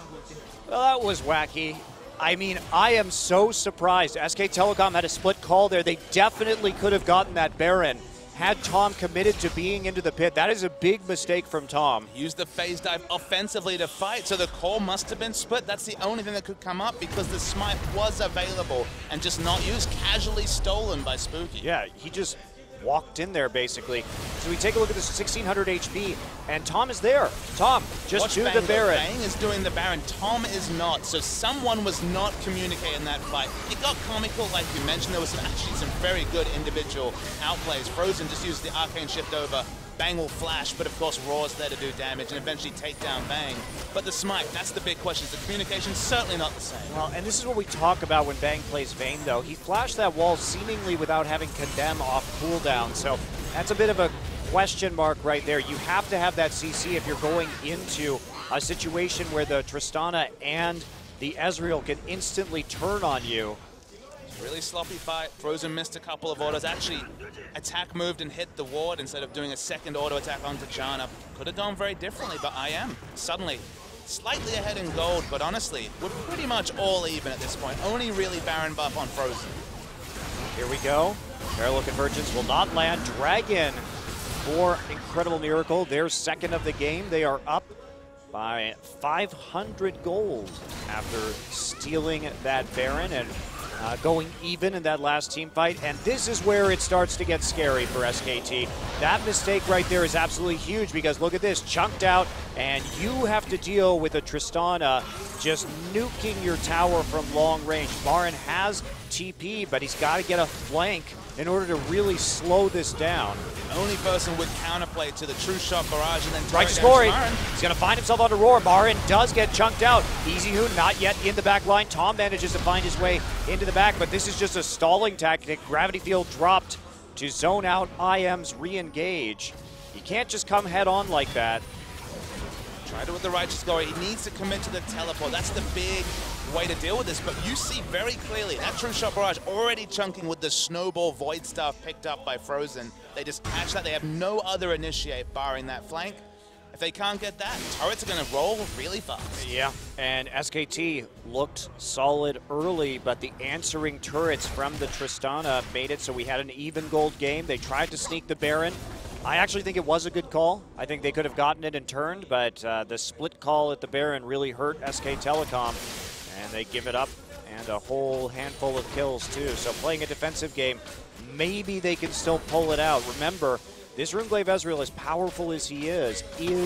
Well, that was wacky. I mean, I am so surprised. SK Telecom had a split call there. They definitely could have gotten that Baron had Tom committed to being into the pit. That is a big mistake from Tom. Used the phase dive offensively to fight, so the call must have been split. That's the only thing that could come up because the smite was available and just not used, casually stolen by Spooky. Yeah, he just walked in there basically. So we take a look at this 1,600 HP, and Tom is there. Tom, just do the Baron. Bang is doing the Baron, Tom is not, so someone was not communicating that fight. It got comical, like you mentioned. There was actually some very good individual outplays. Frozen just used the Arcane Shift over. Bang will flash, but of course Roar's there to do damage and eventually take down Bang. But the smite, that's the big question. The communication certainly not the same. Well, and this is what we talk about when Bang plays Vayne, though. He flashed that wall seemingly without having Condemn off cooldown, so that's a bit of a question mark right there. You have to have that CC if you're going into a situation where the Tristana and the Ezreal can instantly turn on you. Really sloppy fight. Frozen missed a couple of autos. Actually, attack moved and hit the ward instead of doing a second auto attack onto Janna. Could have gone very differently, but IM suddenly slightly ahead in gold. But honestly, we're pretty much all even at this point. Only really Baron buff on Frozen. Here we go. Parallel convergence will not land. Dragon for Incredible Miracle. Their second of the game. They are up by 500 gold after stealing that Baron and going even in that last team fight. And this is where it starts to get scary for SKT. That mistake right there is absolutely huge because look at this, chunked out, and you have to deal with a Tristana just nuking your tower from long range. Marin has TP, but he's got to get a flank in order to really slow this down. Only person with counterplay to the true shot barrage and then Righteous Glory. He's going to find himself on Aurora. Marin does get chunked out. Easyhoon not yet in the back line. Tom manages to find his way into the back, but this is just a stalling tactic. Gravity Field dropped to zone out IM's re-engage. You can't just come head on like that. Tried it with the Righteous Glory. He needs to commit to the teleport. That's the big way to deal with this, but you see very clearly that True Shot Barrage already chunking with the Snowball Void stuff picked up by Frozen. They just catch that. They have no other initiate barring that flank. If they can't get that, turrets are going to roll really fast. Yeah, and SKT looked solid early, but the answering turrets from the Tristana made it so we had an even gold game. They tried to sneak the Baron. I actually think it was a good call. I think they could have gotten it and turned, but the split call at the Baron really hurt SK Telecom, and they give it up, and a whole handful of kills too. So playing a defensive game, maybe they can still pull it out. Remember, this Runeglaive Ezreal, as powerful as he is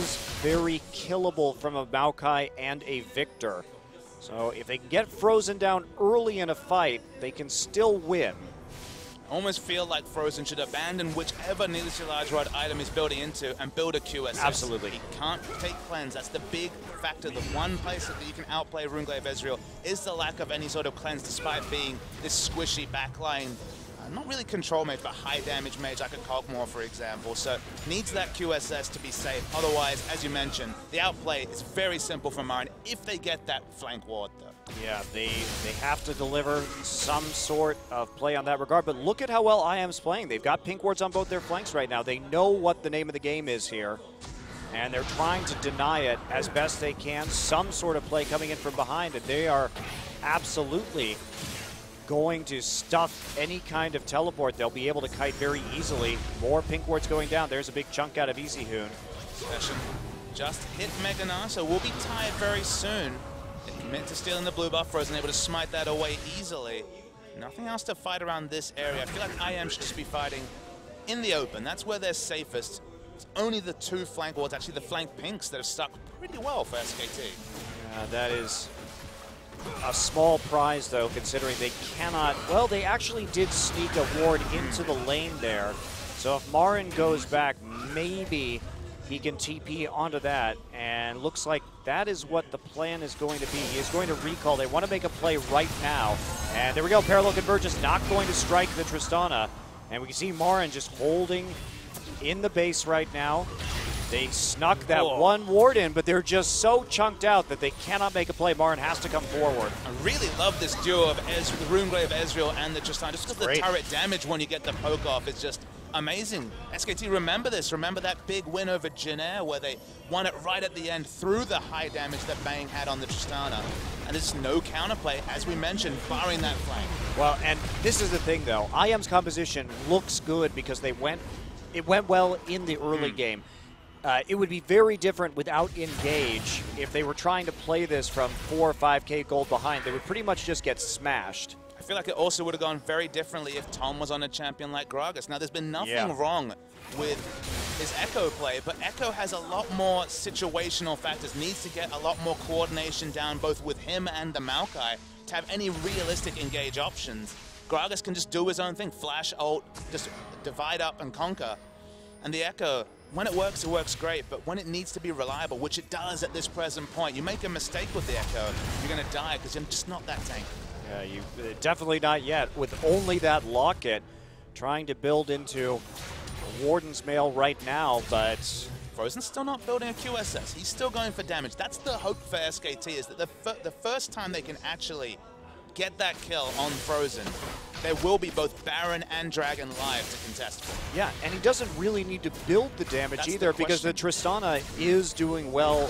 very killable from a Maokai and a Victor. So if they can get Frozen down early in a fight, they can still win. Almost feel like Frozen should abandon whichever Needlessly Large Rod item he's building into and build a QSS. Absolutely. He can't take cleanse. That's the big factor. The one place that you can outplay Runeglaive Ezreal is the lack of any sort of cleanse, despite being this squishy backline. Not really control mage, but high damage mage like a Cogmore, for example. So needs that QSS to be safe. Otherwise, as you mentioned, the outplay is very simple for Marin if they get that flank ward, though. Yeah, they have to deliver some sort of play on that regard. But look at how well IM's playing. They've got pink wards on both their flanks right now. They know what the name of the game is here, and they're trying to deny it as best they can. Some sort of play coming in from behind, and they are absolutely going to stuff any kind of teleport. They'll be able to kite very easily. More pink wards going down. There's a big chunk out of EasyHoon. Session just hit Mega Gnar, so we'll be tired very soon. They commit to stealing the blue buff. Frozen able to smite that away easily. Nothing else to fight around this area. I feel like IM should just be fighting in the open. That's where they're safest. It's only the two flank wards, actually the flank pinks, that have stuck pretty well for SKT. That is a small prize, though, considering they cannot... Well, they actually did sneak a ward into the lane there. So if Marin goes back, maybe he can TP onto that, and looks like that is what the plan is going to be. He is going to recall. They want to make a play right now. And there we go, Parallel Convergence not going to strike the Tristana. And we can see Marin just holding in the base right now. They snuck that one ward in, but they're just so chunked out that they cannot make a play. Marin has to come forward. I really love this duo of the Runegrave Ezreal and the Tristana, just because the turret damage when you get the poke off is just amazing. SKT, remember this. Remember that big win over Jin-Air where they won it right at the end through the high damage that Bang had on the Tristana. And there's no counterplay, as we mentioned, barring that flank. Well, and this is the thing, though. IM's composition looks good because it went well in the early game. It would be very different without Engage. If they were trying to play this from 4 or 5k gold behind, they would pretty much just get smashed. I feel like it also would have gone very differently if Tom was on a champion like Gragas. Now, there's been nothing wrong with his Echo play, but Echo has a lot more situational factors, needs to get a lot more coordination down both with him and the Maokai to have any realistic Engage options. Gragas can just do his own thing, flash, ult, just divide up and conquer. And the Echo, when it works great, but when it needs to be reliable, which it does at this present point, you make a mistake with the Echo, you're going to die because you're just not that tanky. Yeah, you definitely not yet. With only that locket, trying to build into Warden's Mail right now, but Frozen's still not building a QSS. He's still going for damage. That's the hope for SKT, is that the first time they can actually get that kill on Frozen, there will be both Baron and Dragon live to contest for. Yeah, and he doesn't really need to build the damage either because the Tristana is doing well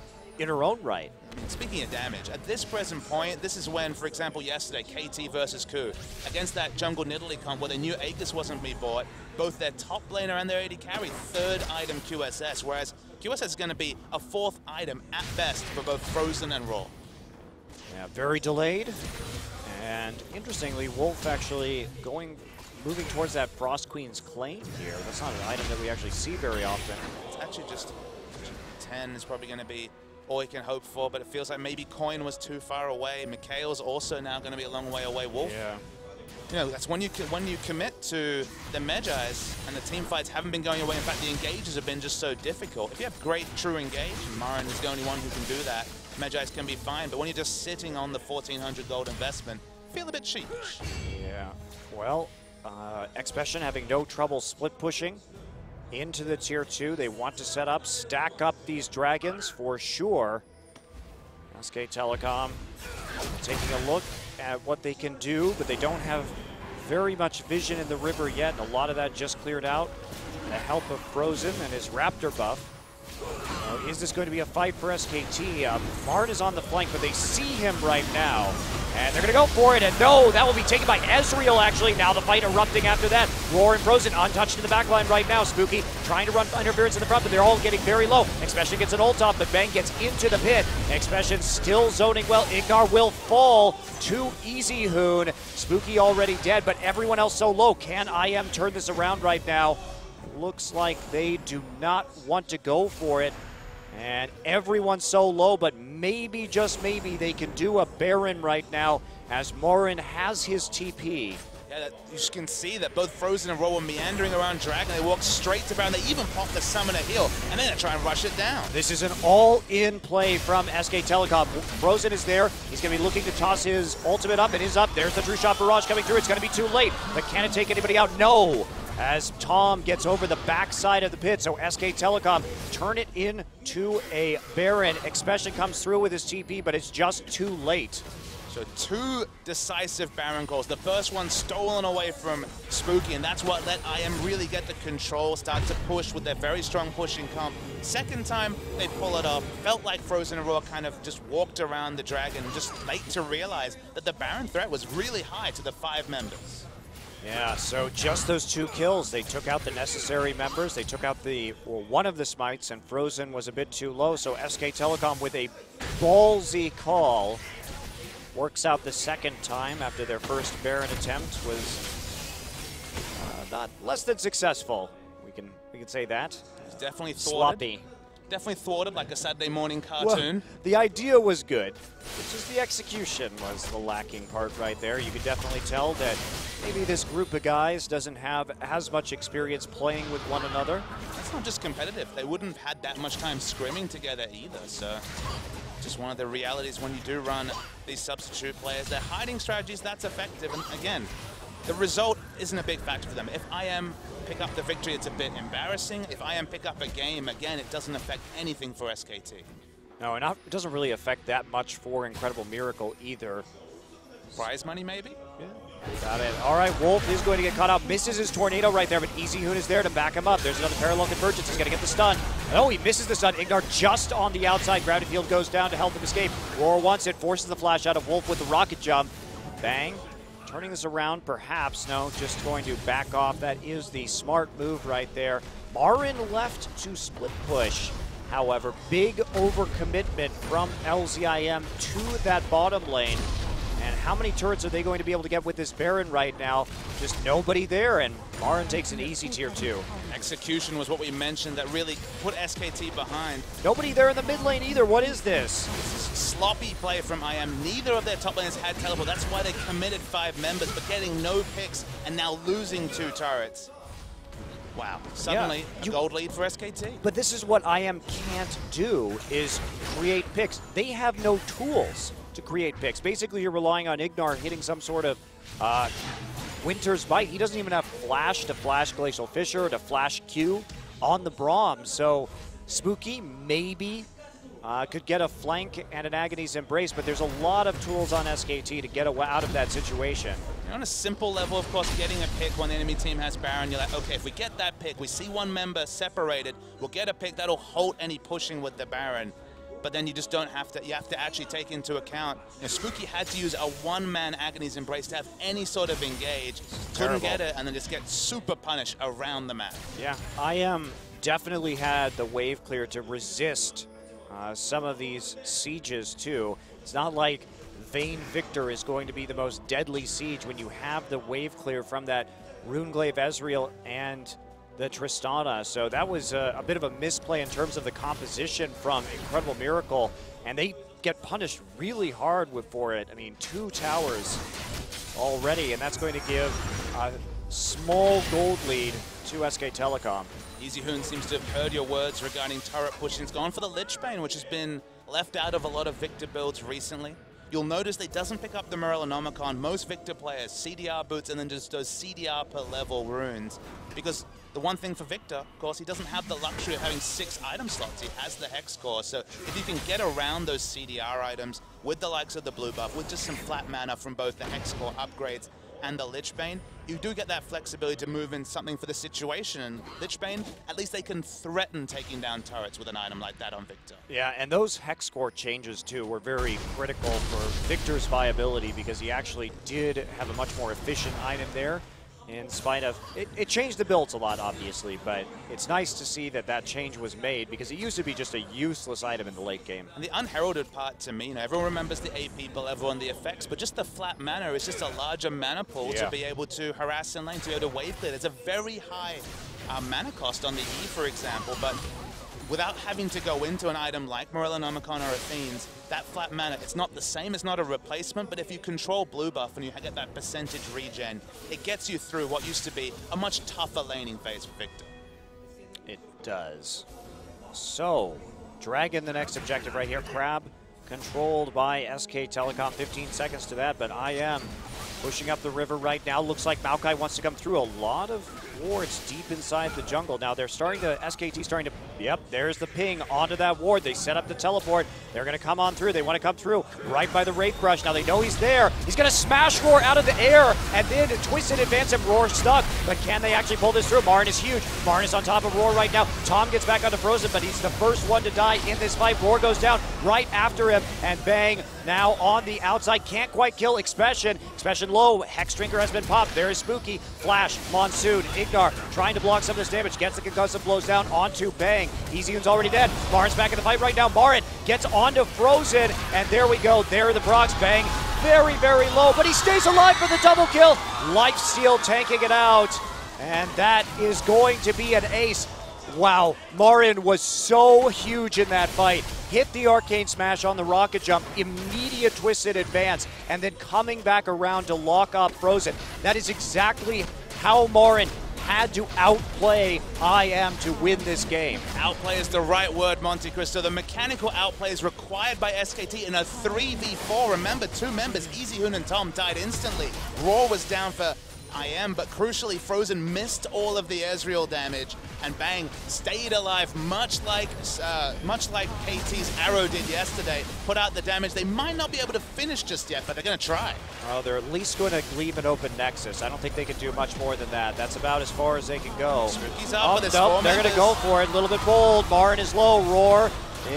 in her own right. I mean, speaking of damage, at this present point, this is when, for example, yesterday, KT versus Ku, against that jungle Nidalee comp where they knew Aegis wasn't going to be bought, both their top laner and their AD carry, third item QSS, whereas QSS is going to be a fourth item at best for both Frozen and Raw. Yeah, very delayed. And interestingly, Wolf actually moving towards that Frost Queen's claim here. That's not an item that we actually see very often. It's actually just 10 is probably going to be all you can hope for, but it feels like maybe Coin was too far away. Mikhail's also now going to be a long way away. Wolf. Yeah. You know, that's when you commit to the Medjais and the team fights haven't been going away. In fact, the engages have been just so difficult. If you have great true engage, Marin is the only one who can do that. Medjais can be fine, but when you're just sitting on the 1,400 gold investment, feel a bit sheepish. Yeah. Well, Xpecial having no trouble split pushing into the tier 2. They want to set up, stack up these dragons for sure. SK Telecom taking a look at what they can do, but they don't have very much vision in the river yet, and a lot of that just cleared out. The help of Frozen and his Raptor buff. Is this going to be a fight for SKT? Marin is on the flank, but they see him right now. And they're going to go for it, and no, that will be taken by Ezreal, actually. Now the fight erupting after that. Roar and Frozen untouched in the backline right now. Spooky trying to run interference in the front, but they're all getting very low. Xpecial gets an ult off, but Bang gets into the pit. Xpecial still zoning well. Ignar will fall to EasyHoon. Spooky already dead, but everyone else so low. Can IM turn this around right now? Looks like they do not want to go for it. And everyone's so low, but maybe, just maybe, they can do a Baron right now as Marin has his TP. Yeah, you can see that both Frozen and Raw were meandering around Dragon. They walk straight to Baron. They even pop the Summoner heal, and then they try and rush it down. This is an all-in play from SK Telecom. Frozen is there. He's going to be looking to toss his ultimate up. It is up. There's the True Shot Barrage coming through. It's going to be too late, but can it take anybody out? No. As Tom gets over the backside of the pit, so SK Telecom turn it into a Baron. Xpecial comes through with his TP, but it's just too late. So 2 decisive Baron calls. The first one stolen away from Spooky, and that's what let IM really get the control, start to push with their very strong pushing comp. Second time, they pull it off. Felt like Frozen Aurora kind of just walked around the Dragon, just late to realize that the Baron threat was really high to the 5 members. Yeah, so just those 2 kills, they took out the necessary members. They took out one of the smites, and Frozen was a bit too low. So SK Telecom with a ballsy call works out the second time after their first Baron attempt was not less than successful. We can say that. It's definitely thwarted. Sloppy. Definitely thwarted like a Saturday morning cartoon. Well, the idea was good. It's just the execution was the lacking part right there. You could definitely tell that maybe this group of guys doesn't have as much experience playing with one another. That's not just competitive. They wouldn't have had that much time scrimming together either, so just one of the realities when you do run these substitute players. Their hiding strategies, that's effective, and again, the result isn't a big factor for them. If IM pick up the victory, it's a bit embarrassing. If IM pick up a game, again, it doesn't affect anything for SKT. No, and it doesn't really affect that much for Incredible Miracle either. Prize money, maybe? Yeah. Got it. All right, Wolf is going to get caught out. Misses his tornado right there, but Easyhoon is there to back him up. There's another parallel convergence. He's going to get the stun. Oh, he misses the stun. Ignar just on the outside. Gravity Field goes down to help him escape. Roar wants it, forces the flash out of Wolf with the rocket jump. Bang. Turning this around, perhaps. No, just going to back off. That is the smart move right there. Marin left to split push. However, big overcommitment from LZIM to that bottom lane. And how many turrets are they going to be able to get with this Baron right now? Just nobody there, and Marin takes an easy tier 2. Execution was what we mentioned that really put SKT behind. Nobody there in the mid lane either. What is this? Sloppy play from IM. Neither of their top laners had teleport. That's why they committed 5 members, but getting no picks and now losing 2 turrets. Wow, suddenly a gold lead for SKT. But this is what IM can't do, is create picks. They have no tools to create picks. Basically, you're relying on Ignar hitting some sort of Winter's Bite. He doesn't even have flash to flash Glacial Fissure or to flash Q on the Braum. So Spooky maybe could get a flank and an Agony's Embrace, but there's a lot of tools on SKT to get out of that situation. On a simple level, of course, getting a pick when the enemy team has Baron, you're like, okay, if we get that pick, we see one member separated, we'll get a pick that'll halt any pushing with the Baron. But then you just don't have to, you have to actually take into account, Spooky had to use a one-man Agony's Embrace to have any sort of engage. Couldn't get it, and then just get super punished around the map. Yeah, IM definitely had the wave clear to resist some of these sieges too. It's not like Vayne Victor is going to be the most deadly siege when you have the wave clear from that Runeglaive Ezreal and the Tristana. So that was a bit of a misplay in terms of the composition from Incredible Miracle, and they get punished really hard for it. I mean, 2 towers already, and that's going to give a small gold lead to SK Telecom. Easyhoon seems to have heard your words regarding turret pushing. It's gone for the Lich Bane, which has been left out of a lot of Victor builds recently. You'll notice they doesn't pick up the Morellonomicon. Most Victor players, CDR boots, and then just does CDR per level runes. Because the one thing for Victor, of course, he doesn't have the luxury of having 6 item slots. He has the Hex Core. So if you can get around those CDR items with the likes of the blue buff, with just some flat mana from both the Hex Core upgrades and the Lich Bane, you do get that flexibility to move in something for the situation. And Lich Bane, at least they can threaten taking down turrets with an item like that on Victor. Yeah, and those Hex Core changes too were very critical for Victor's viability, because he actually did have a much more efficient item there. In spite of, it changed the builds a lot, obviously, but it's nice to see that that change was made, because it used to be just a useless item in the late game. And the unheralded part to me, everyone remembers the AP level and the effects, but just the flat mana is just a larger mana pool to be able to harass in lane, to be able to wave clear. There's a very high mana cost on the E, for example, but without having to go into an item like Morellonomicon or Athene's, that flat mana, it's not the same, it's not a replacement, but if you control blue buff and you get that percentage regen, it gets you through what used to be a much tougher laning phase for Victor. It does. So, Dragon, the next objective right here. Crab controlled by SK Telecom. 15 seconds to that, but IM pushing up the river right now. Looks like Maokai wants to come through. A lot of wards deep inside the jungle. Now they're starting to, SKT starting to, yep, there's the ping onto that ward. They set up the teleport. They're going to come on through. They want to come through right by the Wraith Brush. Now they know he's there. He's going to smash Roar out of the air and then Twisted advance him. Roar stuck, but can they actually pull this through? Marin is huge. Marin is on top of Roar right now. Tom gets back onto Frozen, but he's the first one to die in this fight. Roar goes down right after him, and Bang now on the outside. Can't quite kill Expression. Expression low. Hex Drinker has been popped. There is Spooky. Flash, Monsoon, Ignar trying to block some of this damage. Gets the concussive blows down onto Bang. Easyhoon's already dead. Marin's back in the fight right now. Marin gets onto Frozen, and there we go. There are the procs. Bang very, very low, but he stays alive for the double kill. Lifesteal tanking it out, and that is going to be an ace. Wow, Marin was so huge in that fight. Hit the Arcane Smash on the rocket jump, immediate Twisted advance, and then coming back around to lock up Frozen. That is exactly how Marin had to outplay IM to win this game. Outplay is the right word, Monte Cristo. The mechanical outplay is required by SKT in a 3v4. Remember, 2 members, Easyhoon and Tom, died instantly. Roar was down for IM, but crucially, Frozen missed all of the Ezreal damage, and Bang stayed alive, much like KT's Arrow did yesterday. Put out the damage. They might not be able to finish just yet, but they're going to try. Well, they're at least going to leave an open Nexus. I don't think they can do much more than that. That's about as far as they can go. Spooky's up for this. Nope, they're going to go for it. A little bit bold. Marin is low. Roar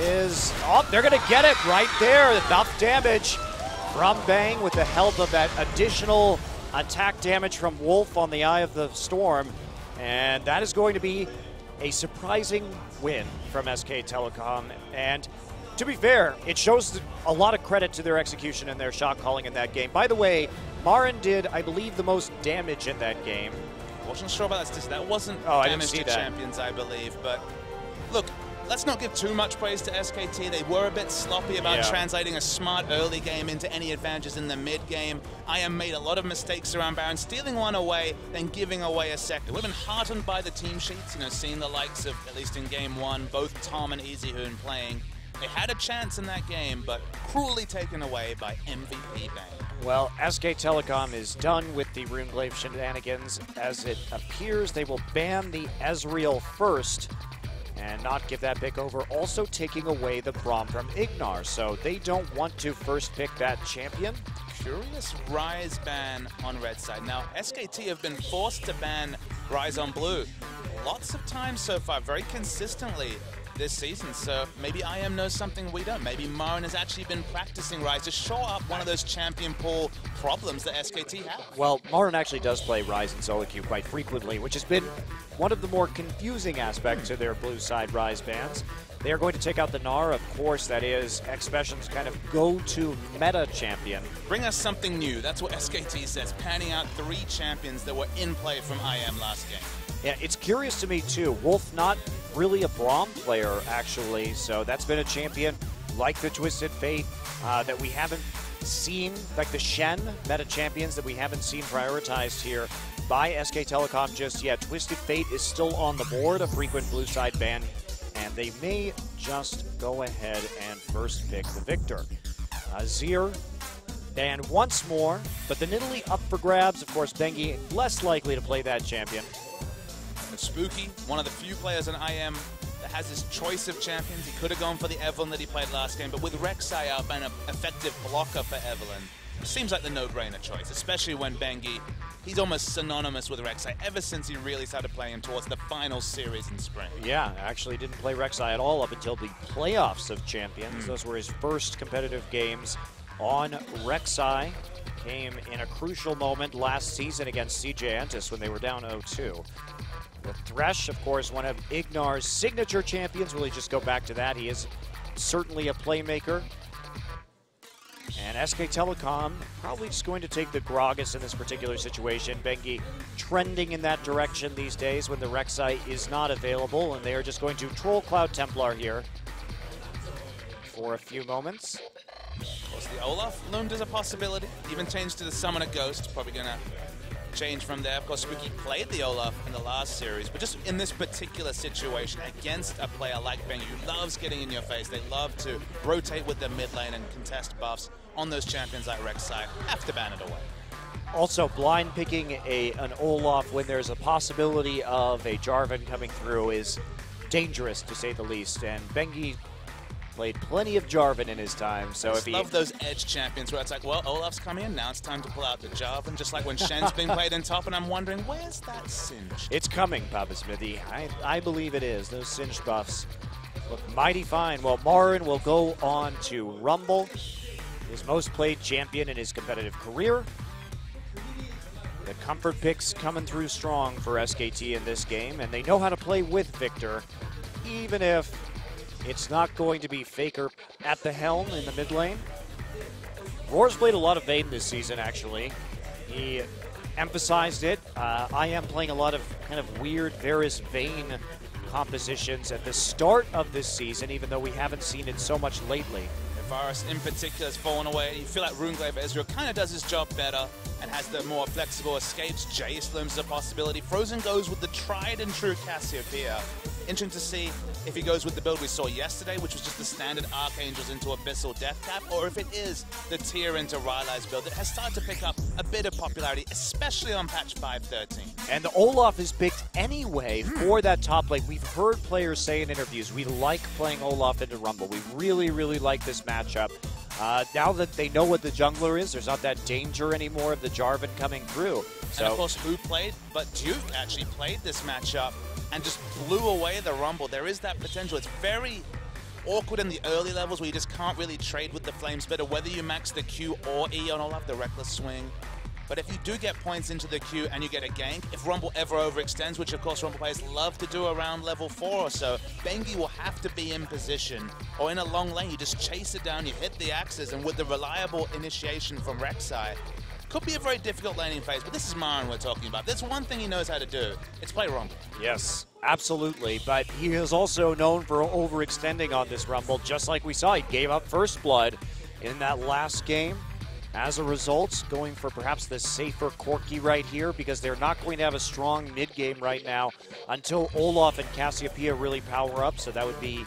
is up. They're going to get it right there. Enough damage from Bang with the help of that additional attack damage from Wolf on the Eye of the Storm, and that is going to be a surprising win from SK Telecom. And to be fair, it shows a lot of credit to their execution and their shot calling in that game. By the way, Marin did, I believe, the most damage in that game. Wasn't sure about that. That wasn't damage to champions, I believe. But look, let's not give too much praise to SKT. They were a bit sloppy about translating a smart early game into any advantages in the mid game. IM made a lot of mistakes around Baron, stealing one away, then giving away a second. We've been heartened by the team sheets, seeing the likes of, at least in game 1, both Tom and Easyhoon playing. They had a chance in that game, but cruelly taken away by MVP Bang. Well, SK Telecom is done with the Runeglaive shenanigans. As it appears, they will ban the Ezreal first and not give that pick over, also taking away the Braum from Ignar. So they don't want to first pick that champion. Curious Ryze ban on red side. Now, SKT have been forced to ban Ryze on blue lots of times so far, very consistently this season. So maybe IM knows something we don't. Maybe Marin has actually been practicing Ryze to show up one of those champion pool problems that SKT have. Well, Marin actually does play Ryze and solo queue quite frequently, which has been one of the more confusing aspects to their blue side Ryze bans. They are going to take out the Gnar, of course. That is Expression's kind of go-to meta champion. Bring us something new. That's what SKT says, panning out 3 champions that were in play from IM last game. Yeah, it's curious to me too. Wolf not really a Braum player, actually, so that's been a champion like the Twisted Fate that we haven't seen, like the Shen meta champions that we haven't seen prioritized here by SK Telecom just yet. Twisted Fate is still on the board, a frequent blue side ban, and they may just go ahead and first pick the victor. Azir banned once more, but the Nidalee up for grabs. Of course, Bengi less likely to play that champion. And Spooky, one of the few players in IM that has his choice of champions. He could have gone for the Evelynn that he played last game, but with Rek'Sai out and an effective blocker for Evelynn, it seems like the no-brainer choice, especially when Bengi, he's almost synonymous with Rek'Sai ever since he really started playing him towards the final series in spring. Yeah, actually didn't play Rek'Sai at all up until the playoffs of Champions. Those were his first competitive games on Rek'Sai. Came in a crucial moment last season against CJ Entus when they were down 0-2. The Thresh, of course, one of Ignar's signature champions. Really just go back to that. He is certainly a playmaker. And SK Telecom probably just going to take the Gragas in this particular situation. Bengi trending in that direction these days when the Rek'Sai is not available, and they are just going to troll Cloud Templar here for a few moments. Of course, the Olaf loomed as a possibility. Even changed to the Summoner Ghost. Probably going to change from there. Of course, Spooky played the Olaf in the last series, but just in this particular situation against a player like Bengi who loves getting in your face. They love to rotate with their mid lane and contest buffs on those champions like Rek'Sai. Have to ban it away. Also, blind picking an Olaf when there's a possibility of a Jarvan coming through is dangerous, to say the least. And Bengi played plenty of Jarvan in his time, so if he... love those edge champions where it's like, well, Olaf's coming in, now it's time to pull out the Jarvan, just like when Shen's being played in top, and I'm wondering, where's that Singed? It's coming, Papa Smithy. I believe it is. Those Singed buffs look mighty fine. Well, Marin will go on to Rumble, his most played champion in his competitive career. The comfort picks coming through strong for SKT in this game, and they know how to play with Victor, even if it's not going to be Faker at the helm in the mid lane. Roar's played a lot of Vayne this season, actually. He emphasized it. I am playing a lot of kind of weird Varus Vayne compositions at the start of this season, even though we haven't seen it so much lately. Varus in particular has fallen away. You feel like Runeglaive Ezreal kind of does his job better and has the more flexible escapes. Jace looms a possibility. Frozen goes with the tried and true Cassiopeia. Interesting to see if he goes with the build we saw yesterday, which was just the standard Archangels into Abyssal Deathcap, or if it is the tier into Rylai's build that has started to pick up a bit of popularity, especially on patch 5.13. And the Olaf is picked anyway for that top lane. We've heard players say in interviews, we like playing Olaf into Rumble. We really, really like this matchup. Now that they know what the jungler is, there's not that danger anymore of the Jarvan coming through. So, and of course, who played? But Duke actually played this matchup and just blew away the Rumble. There is that potential. It's very awkward in the early levels where you just can't really trade with the Flames better, whether you max the Q or E on Olaf, the Reckless Swing. But if you do get points into the Q and you get a gank, if Rumble ever overextends, which of course Rumble players love to do around level 4 or so, Bengi will have to be in position, or in a long lane, you just chase it down, you hit the axes, and with the reliable initiation from Rek'Sai, could be a very difficult laning phase, but this is Marin we're talking about. There's one thing he knows how to do. It's play Rumble. Yes, absolutely. But he is also known for overextending on this Rumble, just like we saw. He gave up First Blood in that last game. As a result, going for perhaps the safer Corki right here, because they're not going to have a strong mid game right now until Olaf and Cassiopeia really power up. So that would be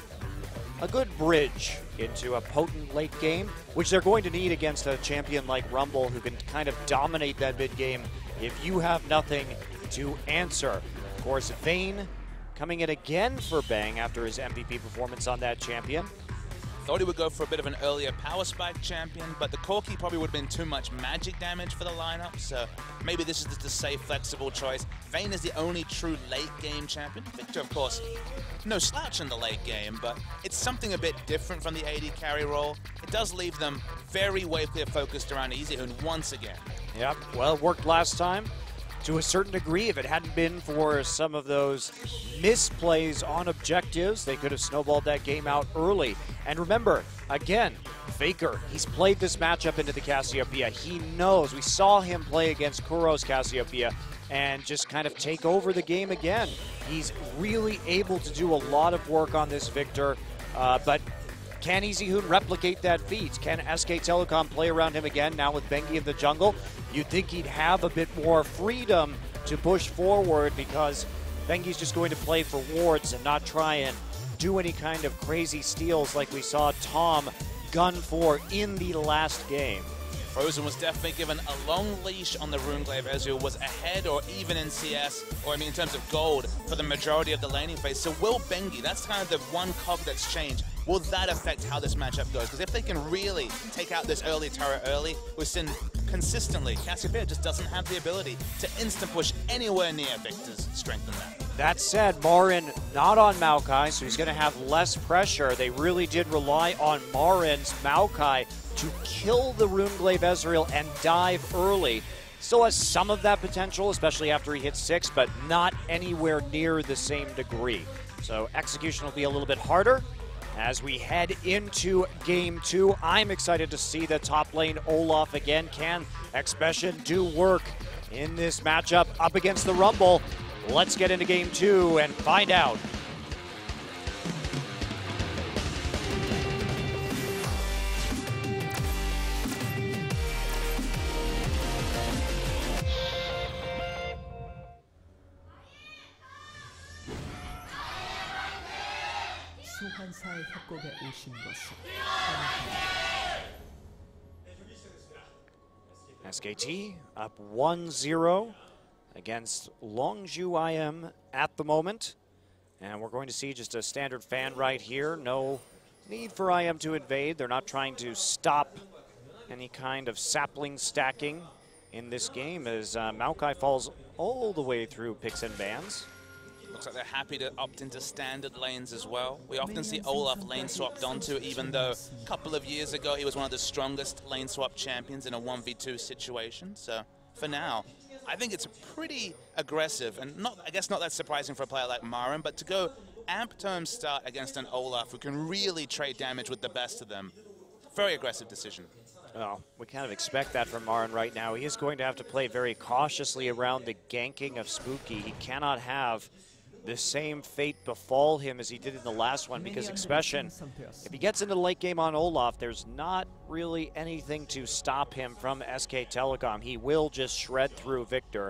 a good bridge into a potent late game, which they're going to need against a champion like Rumble, who can kind of dominate that mid game if you have nothing to answer. Of course, Vayne coming in again for Bang after his MVP performance on that champion. Thought he would go for a bit of an earlier power spike champion, but the Corki probably would have been too much magic damage for the lineup, so maybe this is just a safe, flexible choice. Vayne is the only true late game champion. Victor, of course, no slouch in the late game, but it's something a bit different from the AD carry role. It does leave them very wave clear focused around Easyhoon once again. Yep, well, it worked last time. To a certain degree, if it hadn't been for some of those misplays on objectives, they could have snowballed that game out early. And remember, again, Faker, he's played this matchup into the Cassiopeia. He knows. We saw him play against Kuro's Cassiopeia and just kind of take over the game again. He's really able to do a lot of work on this Victor, but can Easyhoon replicate that feat? Can SK Telecom play around him again now with Bengi in the jungle? You'd think he'd have a bit more freedom to push forward, because Bengi's just going to play for wards and not try and do any kind of crazy steals like we saw Tom gun for in the last game. Frozen was definitely given a long leash on the Runeglaive Ezreal, was ahead or even in CS, or I mean in terms of gold, for the majority of the laning phase. So will Bengi, that's kind of the one cog that's changed, will that affect how this matchup goes? Because if they can really take out this early turret early, we've seen consistently, Cassiopeia just doesn't have the ability to instant push anywhere near Victor's strength in that. That said, Marin not on Maokai, so he's going to have less pressure. They really did rely on Marin's Maokai to kill the Runeglaive Ezreal and dive early. Still has some of that potential, especially after he hits 6, but not anywhere near the same degree. So execution will be a little bit harder. As we head into Game 2, I'm excited to see the top lane Olaf again. Can Expression do work in this matchup up against the Rumble? Let's get into Game 2 and find out. 소환사의 협곡에 오신 것을 환영합니다. SKT up 1-0 against Longju IM at the moment. And we're going to see just a standard fan right here. No need for IM to invade. They're not trying to stop any kind of sapling stacking in this game as Maokai falls all the way through picks and bans. Looks like they're happy to opt into standard lanes as well. We often see Olaf lane swapped onto, even though a couple of years ago he was one of the strongest lane swap champions in a 1v2 situation. So for now, I think it's pretty aggressive, and I guess not that surprising for a player like Maren, but to go amp term start against an Olaf who can really trade damage with the best of them, very aggressive decision. Well, we kind of expect that from Maren right now. He is going to have to play very cautiously around the ganking of Spooky. He cannot have the same fate befall him as he did in the last one, because Expression, if he gets into the late game on Olaf, there's not really anything to stop him from SK Telecom. He will just shred through Victor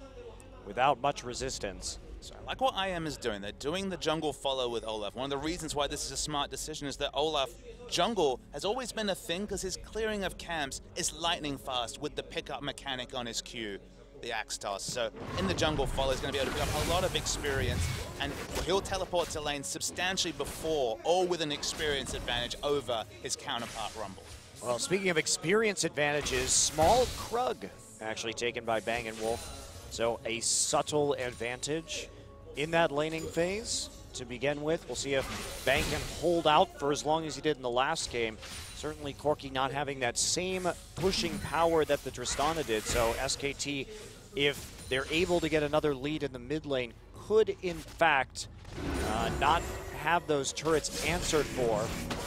without much resistance. So I like what IM is doing. They're doing the jungle follow with Olaf. One of the reasons why this is a smart decision is that Olaf jungle has always been a thing because his clearing of camps is lightning fast with the pickup mechanic on his Q, the axe toss. So in the jungle follow, he's going to be able to pick up a lot of experience, and he'll teleport to lane substantially before or with an experience advantage over his counterpart Rumble. Well, speaking of experience advantages, small Krug actually taken by Bang & Wolf. So a subtle advantage in that laning phase to begin with. We'll see if Bang can hold out for as long as he did in the last game. Certainly Corki not having that same pushing power that the Tristana did. So SKT, if they're able to get another lead in the mid lane, could in fact not have those turrets answered for,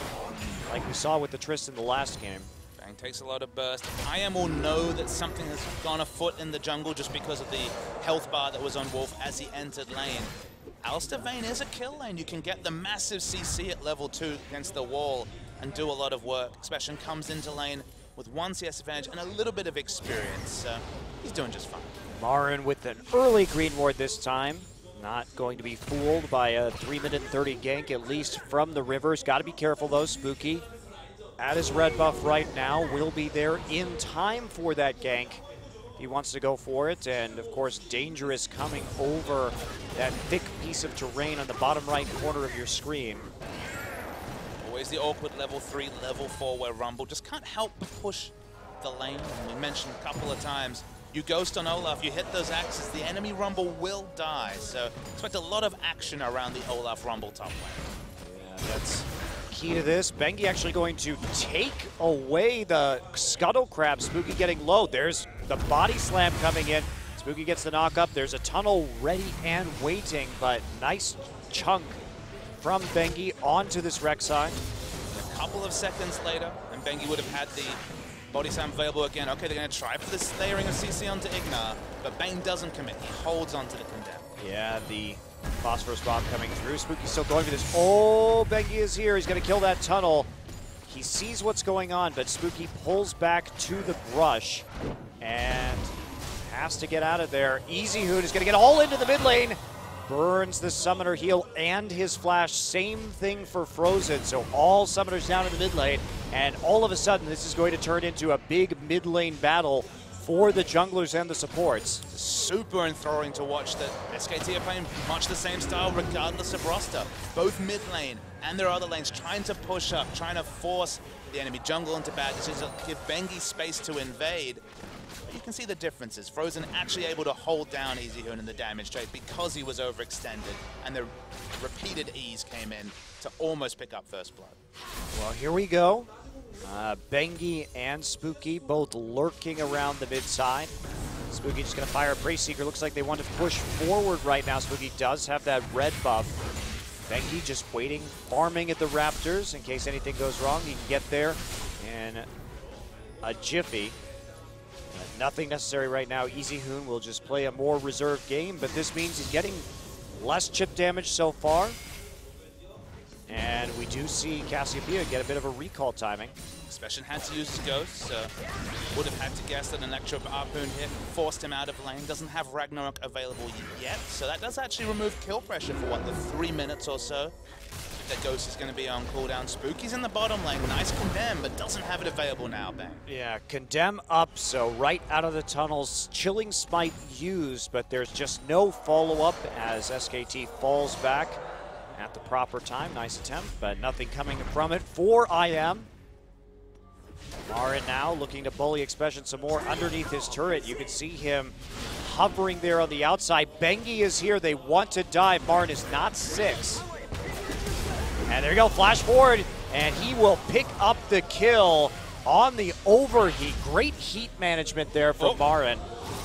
like we saw with the Trist in the last game. Bang takes a lot of burst. IM will know that something has gone afoot in the jungle just because of the health bar that was on Wolf as he entered lane. Alistair Vayne is a kill lane. You can get the massive CC at level 2 against the wall and do a lot of work. Expression comes into lane with 1 CS advantage and a little bit of experience. So he's doing just fine. Maren with an early green ward this time. Not going to be fooled by a 3-minute 30 gank, at least from the Rivers. Got to be careful though. Spooky at his red buff right now, will be there in time for that gank. He wants to go for it, and of course Dangerous coming over that thick piece of terrain on the bottom right corner of your screen. Always the awkward level 3, level 4 where Rumble just can't help but push the lane. And we mentioned a couple of times, you ghost on Olaf, you hit those axes, the enemy Rumble will die. So expect a lot of action around the Olaf Rumble top lane. Yeah, that's key to this. Bengi actually going to take away the Scuttle Crab. Spooky getting low. There's the body slam coming in. Spooky gets the knock up. There's a tunnel ready and waiting, but nice chunk from Bengi onto this Rek'Sai. A couple of seconds later, and Bengi would have had the body slam available again. Okay, they're going to try for this layering of CC onto Ignar, but Bang doesn't commit. He holds onto the Condemn. Yeah, the Phosphorus Bomb coming through. Spooky's still going for this. Oh, Bengi is here. He's going to kill that tunnel. He sees what's going on, but Spooky pulls back to the brush and has to get out of there. Easyhood is going to get all into the mid lane. Burns the Summoner heal and his flash. Same thing for Frozen. So all Summoners down in the mid lane, and all of a sudden this is going to turn into a big mid lane battle for the junglers and the supports. Super enthralling to watch that SKT are playing much the same style regardless of roster. Both mid lane and their other lanes trying to push up, trying to force the enemy jungle into bad decisions, give Bengi space to invade. But you can see the differences. Frozen actually able to hold down Easyhoon in the damage trade because he was overextended, and the repeated E's came in to almost pick up first blood. Well, here we go. Bengi and Spooky both lurking around the mid side. Spooky just going to fire a Praise Seeker. Looks like they want to push forward right now. Spooky does have that red buff. Bengi just waiting, farming at the Raptors in case anything goes wrong. He can get there in a jiffy. Nothing necessary right now. Easyhoon will just play a more reserved game, but this means he's getting less chip damage so far. And we do see Cassiopeia get a bit of a recall timing. Expression had to use his Ghost, so would have had to guess that an Electro Harpoon hit forced him out of lane. Doesn't have Ragnarok available yet, so that does actually remove kill pressure for, what, the 3 minutes or so. that Ghost is going to be on cooldown. Spooky's in the bottom lane. Nice condemn, but doesn't have it available now, Bang. Yeah, condemn up, so right out of the tunnels, Chilling Smite used, but there's just no follow-up as SKT falls back at the proper time. Nice attempt, but nothing coming from it for IM. Marin now looking to bully Expression some more underneath his turret. You can see him hovering there on the outside. Bengi is here. They want to dive. Marin is not 6. And there you go, flash forward, and he will pick up the kill on the overheat. Great heat management there from Marin.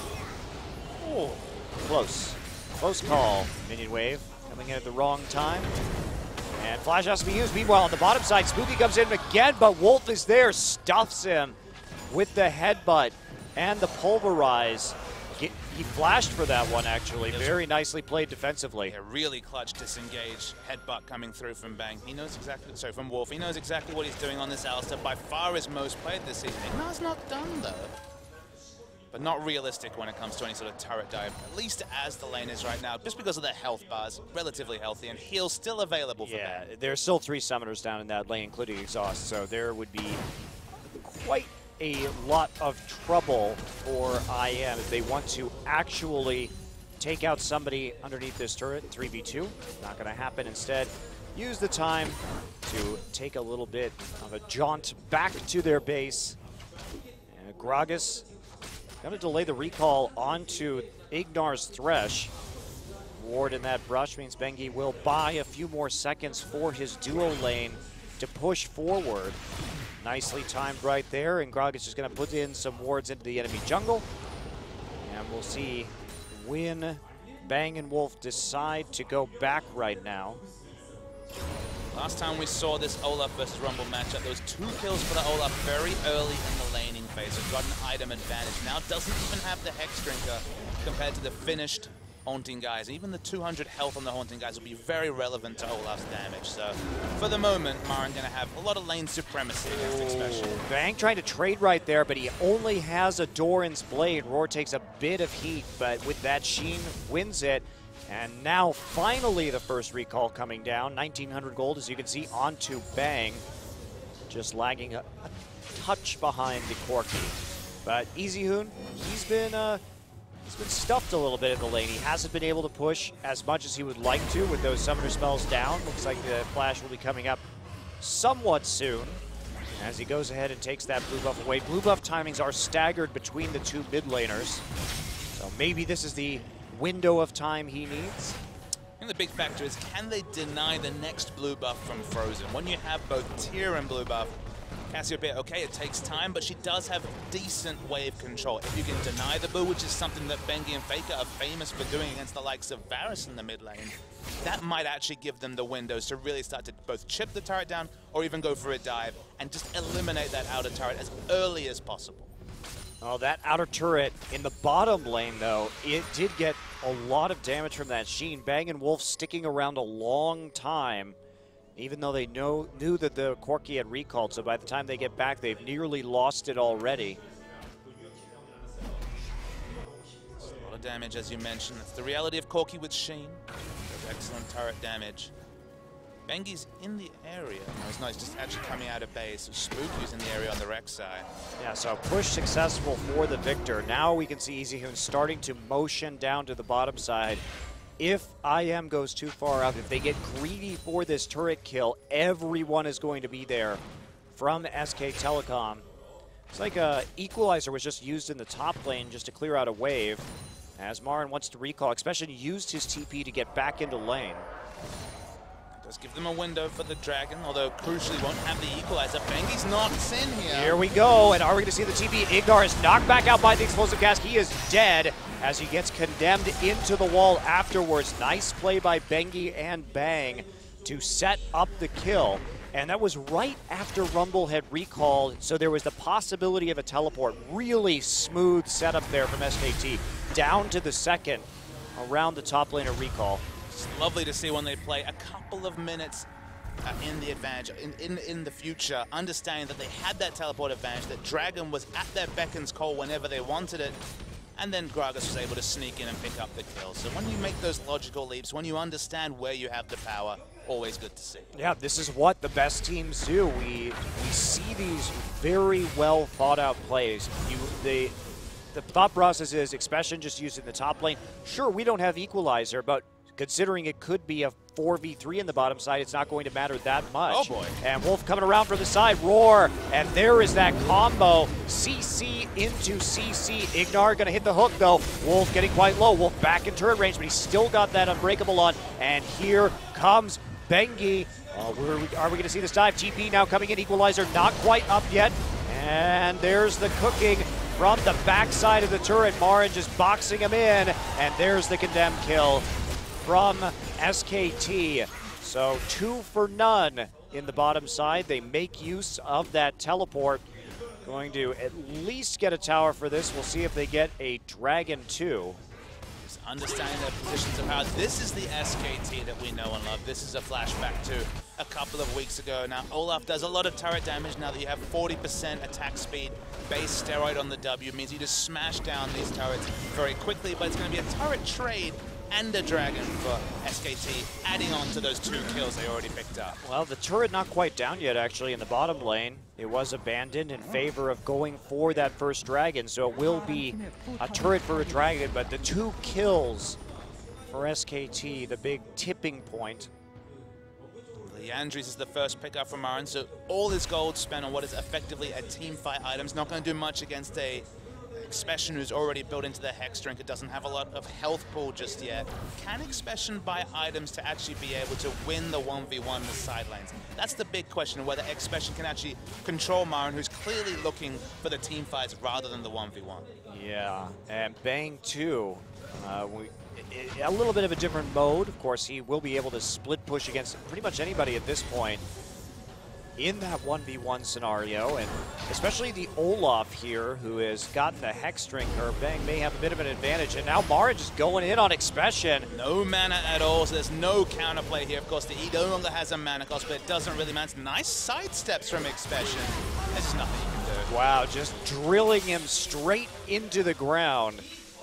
Oh, close. Close call. Minion wave coming in at the wrong time. And flash has to be used. Meanwhile, on the bottom side, Spooky comes in again, but Wolf is there, stuffs him with the headbutt and the pulverize. He flashed for that one, actually. Very nicely played defensively. Yeah, really clutch disengage headbutt coming through from Bang. He knows exactly, sorry, from Wolf. He knows exactly what he's doing on this Alistar. By far his most played this season. Ignar's not done, though. But not realistic when it comes to any sort of turret dive, at least as the lane is right now, just because of their health bars, relatively healthy, and heal's still available for Yeah, Bang. there's still 3 summoners down in that lane, including Exhaust, so there would be quite a lot of trouble for IM if they want to actually take out somebody underneath this turret. 3v2, not going to happen. Instead, use the time to take a little bit of a jaunt back to their base. And Gragas going to delay the recall onto Ignar's Thresh. Ward in that brush means Bengi will buy a few more seconds for his duo lane to push forward. Nicely timed right there, and Gragas is going to put in some wards into the enemy jungle. And we'll see when Bang and Wolf decide to go back right now. Last time we saw this Olaf versus Rumble matchup, there was 2 kills for the Olaf very early in the laning phase. So got an item advantage. Now doesn't even have the Hex Drinker compared to the finished Haunting Guys. Even the 200 health on the Haunting Guys will be very relevant to Olaf's damage. So for the moment, Marin going to have a lot of lane supremacy against Expression. Bang trying to trade right there, but he only has a Doran's Blade. Roar takes a bit of heat, but with that, Sheen wins it. And now finally the first recall coming down. 1900 gold, as you can see, onto Bang. Just lagging a touch behind the Corki. But EasyHoon, he's been stuffed a little bit in the lane. He hasn't been able to push as much as he would like to with those summoner spells down. Looks like the flash will be coming up somewhat soon as he goes ahead and takes that blue buff away. Blue buff timings are staggered between the 2 mid laners. So maybe this is the window of time he needs. And the big factor is, can they deny the next blue buff from Frozen? When you have both Tyr and blue buff, Cassiopeia, okay, it takes time, but she does have decent wave control. If you can deny the blue, which is something that Bengi and Faker are famous for doing against the likes of Varus in the mid lane, that might actually give them the windows to really start to both chip the turret down or even go for a dive and just eliminate that outer turret as early as possible. Oh, that outer turret in the bottom lane, though, it did get a lot of damage from that Sheen. Bang and Wolf sticking around a long time, even though they knew that the Corki had recalled, so by the time they get back, they've nearly lost it already. It's a lot of damage, as you mentioned. That's the reality of Corki with Sheen. Excellent turret damage. Bengi's in the area. No, he's not. He's just actually coming out of base. Spooky's in the area on the Rex side. Yeah, so push successful for the Victor. Now we can see EasyHoon starting to motion down to the bottom side. If IM goes too far up, if they get greedy for this turret kill, everyone is going to be there from SK Telecom. It's like a Equalizer was just used in the top lane just to clear out a wave. As Marin wants to recall, Expression used his TP to get back into lane. Does give them a window for the Dragon, although crucially won't have the Equalizer. Bengi's knocked in here. Here we go, and are we going to see the TP? Ignar is knocked back out by the explosive cast. He is dead as he gets condemned into the wall afterwards. Nice play by Bengi and Bang to set up the kill. And that was right after Rumble had recalled, so there was the possibility of a teleport. Really smooth setup there from SKT. Down to the second around the top lane of recall. It's lovely to see when they play a couple of minutes in the advantage, in the future, understanding that they had that teleport advantage, that Dragon was at their beck and call whenever they wanted it, and then Gragas was able to sneak in and pick up the kill. So when you make those logical leaps, when you understand where you have the power, always good to see. Yeah, this is what the best teams do. We see these very well thought out plays. The thought process is Expression just using the top lane. Sure, we don't have Equalizer, but considering it could be a 4v3 in the bottom side, it's not going to matter that much. Oh boy. And Wolf coming around from the side, Roar, and there is that combo. CC into CC. Ignar gonna hit the hook though. Wolf getting quite low. Wolf back in turret range, but he's still got that Unbreakable on. And here comes Bengi. Are we gonna see this dive? TP now coming in, Equalizer not quite up yet. And there's the cooking from the backside of the turret. Marin just boxing him in, and there's the condemned kill from SKT. So 2 for none in the bottom side. They make use of that teleport. Going to at least get a tower for this. We'll see if they get a Dragon 2. Just understanding their positions of power. This is the SKT that we know and love. This is a flashback to a couple of weeks ago. Now, Olaf does a lot of turret damage now that you have 40% attack speed. Base steroid on the W means you just smash down these turrets very quickly, but it's going to be a turret trade and a Dragon for SKT, adding on to those 2 kills they already picked up. Well, the turret not quite down yet, actually, in the bottom lane. It was abandoned in favor of going for that first Dragon, so it will be a turret for a Dragon, but the 2 kills for SKT, the big tipping point. Liandry's is the first pickup from Marin, so all his gold spent on what is effectively a team fight item. It's not going to do much against a Expression who's already built into the Hex Drink. It doesn't have a lot of health pool just yet. Can Expression buy items to actually be able to win the 1v1 in the side lanes? That's the big question, whether Expression can actually control Marin, who's clearly looking for the team fights rather than the 1v1. Yeah, and Bang 2, a little bit of a different mode. Of course, he will be able to split push against pretty much anybody at this point in that 1v1 scenario, and especially the Olaf here, who has gotten the Hex Drink. Or Bang may have a bit of an advantage, and now Marin just going in on Expression. No mana at all, so there's no counterplay here. Of course, the E no longer has a mana cost, but it doesn't really matter. Nice side steps from Expression. There's just nothing you can do. Wow, just drilling him straight into the ground.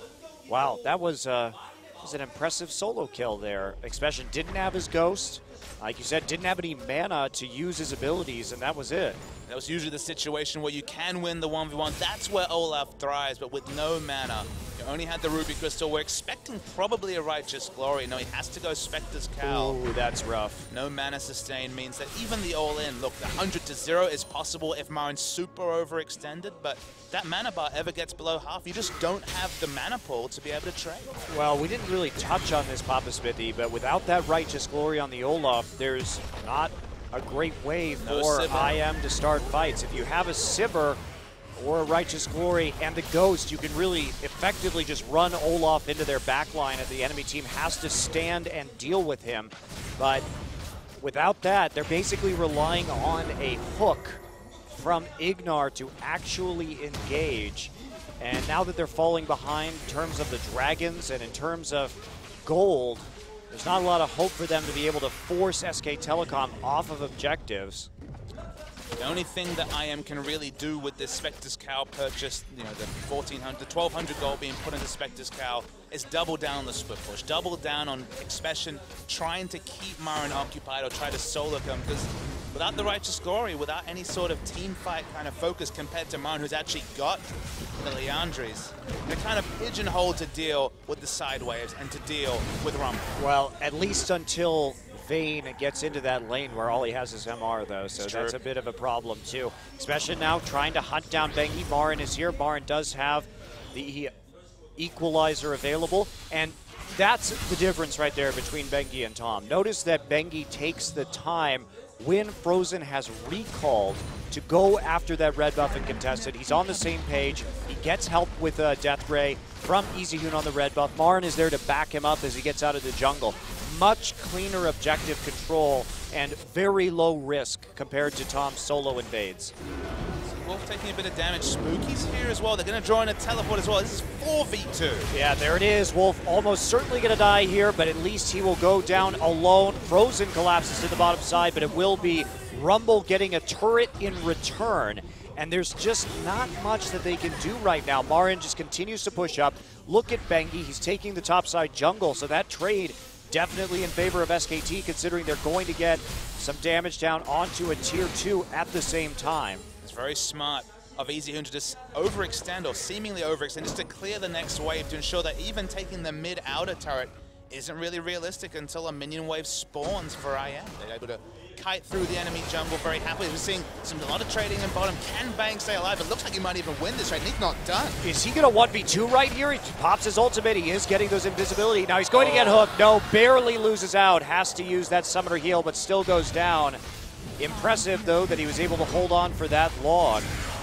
Wow, that was an impressive solo kill there. Expression didn't have his Ghost. Like you said, didn't have any mana to use his abilities, and that was it. That was usually the situation where you can win the 1v1. That's where Olaf thrives, but with no mana. You only had the Ruby Crystal. We're expecting probably a Righteous Glory. No, he has to go Spectre's Cowl. Ooh, that's rough. No mana sustain means that even the all-in, look, the 100-0 is possible if Marin's super overextended, but that mana bar ever gets below half, you just don't have the mana pool to be able to trade. Well, we didn't really touch on this, Papa Smithy, but without that Righteous Glory on the Olaf, there's not a great way for IM to start fights. If you have a Sivir or a Righteous Glory and the Ghost, you can really effectively just run Olaf into their backline, and the enemy team has to stand and deal with him. But without that, they're basically relying on a hook from Ignar to actually engage. And now that they're falling behind in terms of the Dragons and in terms of gold, there's not a lot of hope for them to be able to force SK Telecom off of objectives. The only thing that IM can really do with this Spectre's Cowl purchase, you know, the 1,200 gold being put into Spectre's Cowl, is double down on the split push, double down on Expression, trying to keep Marin occupied or try to solo him, because without the Righteous Glory, without any sort of team fight kind of focus compared to Marin, who's actually got the Liandry's, they're kind of pigeonholed to deal with the side waves and to deal with Rumble. Well, at least until Vayne gets into that lane where all he has is MR, though, so that's a bit of a problem, too. Especially now trying to hunt down Bengi. Marin is here. Marin does have the Equalizer available, and that's the difference right there between Bengi and Tom. Notice that Bengi takes the time when Frozen has recalled to go after that red buff and contested. He's on the same page. He gets help with Death Ray from EasyHoon on the red buff. Marin is there to back him up as he gets out of the jungle. Much cleaner objective control and very low risk compared to Tom's solo invades. Wolf taking a bit of damage. Spooky's here as well. They're going to draw in a teleport as well. This is 4v2. Yeah, there it is. Wolf almost certainly going to die here, but at least he will go down alone. Frozen collapses to the bottom side, but it will be Rumble getting a turret in return. And there's just not much that they can do right now. Marin just continues to push up. Look at Bengi. He's taking the topside jungle, so that trade definitely in favor of SKT, considering they're going to get some damage down onto a tier 2 at the same time. It's very smart of EasyHoon to just overextend, or seemingly overextend, just to clear the next wave, to ensure that even taking the mid-outer turret isn't really realistic until a minion wave spawns for IM. They're able to kite through the enemy jungle very happily. We're seeing a lot of trading in bottom. Can Bang stay alive? It looks like he might even win this right. He's not done. Is he going to 1v2 right here? He pops his ultimate. He is getting those invisibility. Now he's going to get hooked. No, barely loses out. Has to use that summoner heal, but still goes down. Impressive, though, that he was able to hold on for that long.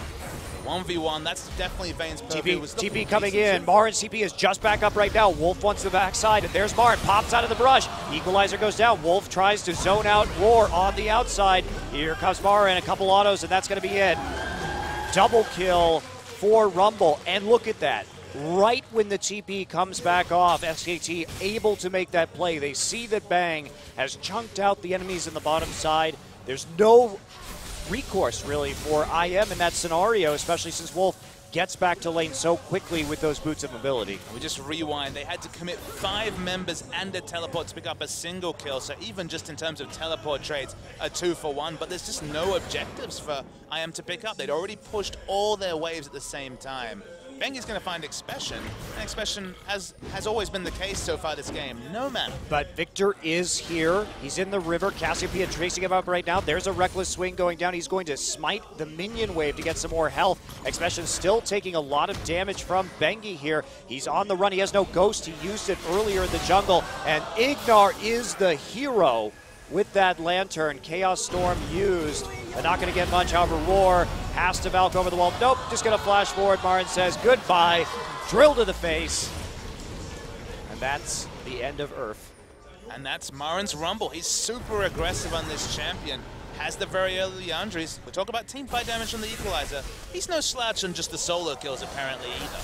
1v1, that's definitely Vayne's purview. TP coming in. Marin's TP is just back up right now. Wolf wants the backside, and there's Marin. Pops out of the brush. Equalizer goes down. Wolf tries to zone out Roar on the outside. Here comes Marin, a couple autos, and that's going to be it. Double kill for Rumble, and look at that. Right when the TP comes back off, SKT able to make that play. They see that Bang has chunked out the enemies in the bottom side. There's no recourse really for IM in that scenario, especially since Wolf gets back to lane so quickly with those boots of mobility. We just rewind. They had to commit 5 members and a teleport to pick up a single kill. So even just in terms of teleport trades, a 2-for-1. But there's just no objectives for IM to pick up. They'd already pushed all their waves at the same time. Bengi's going to find Expression, and Expression has always been the case so far this game. No mana. But Victor is here. He's in the river. Cassiopeia tracing him up right now. There's a reckless swing going down. He's going to smite the minion wave to get some more health. Expression still taking a lot of damage from Bengi here. He's on the run. He has no ghost. He used it earlier in the jungle. And Ignar is the hero with that lantern. Chaos Storm used. They're not going to get much. However, Roar has to Valk over the wall. Nope, just going to flash forward. Marin says goodbye. Drill to the face. And that's the end of Earth. And that's Marin's Rumble. He's super aggressive on this champion. Has the very early Leandries. We talk about team fight damage from the Equalizer. He's no slouch on just the solo kills apparently either.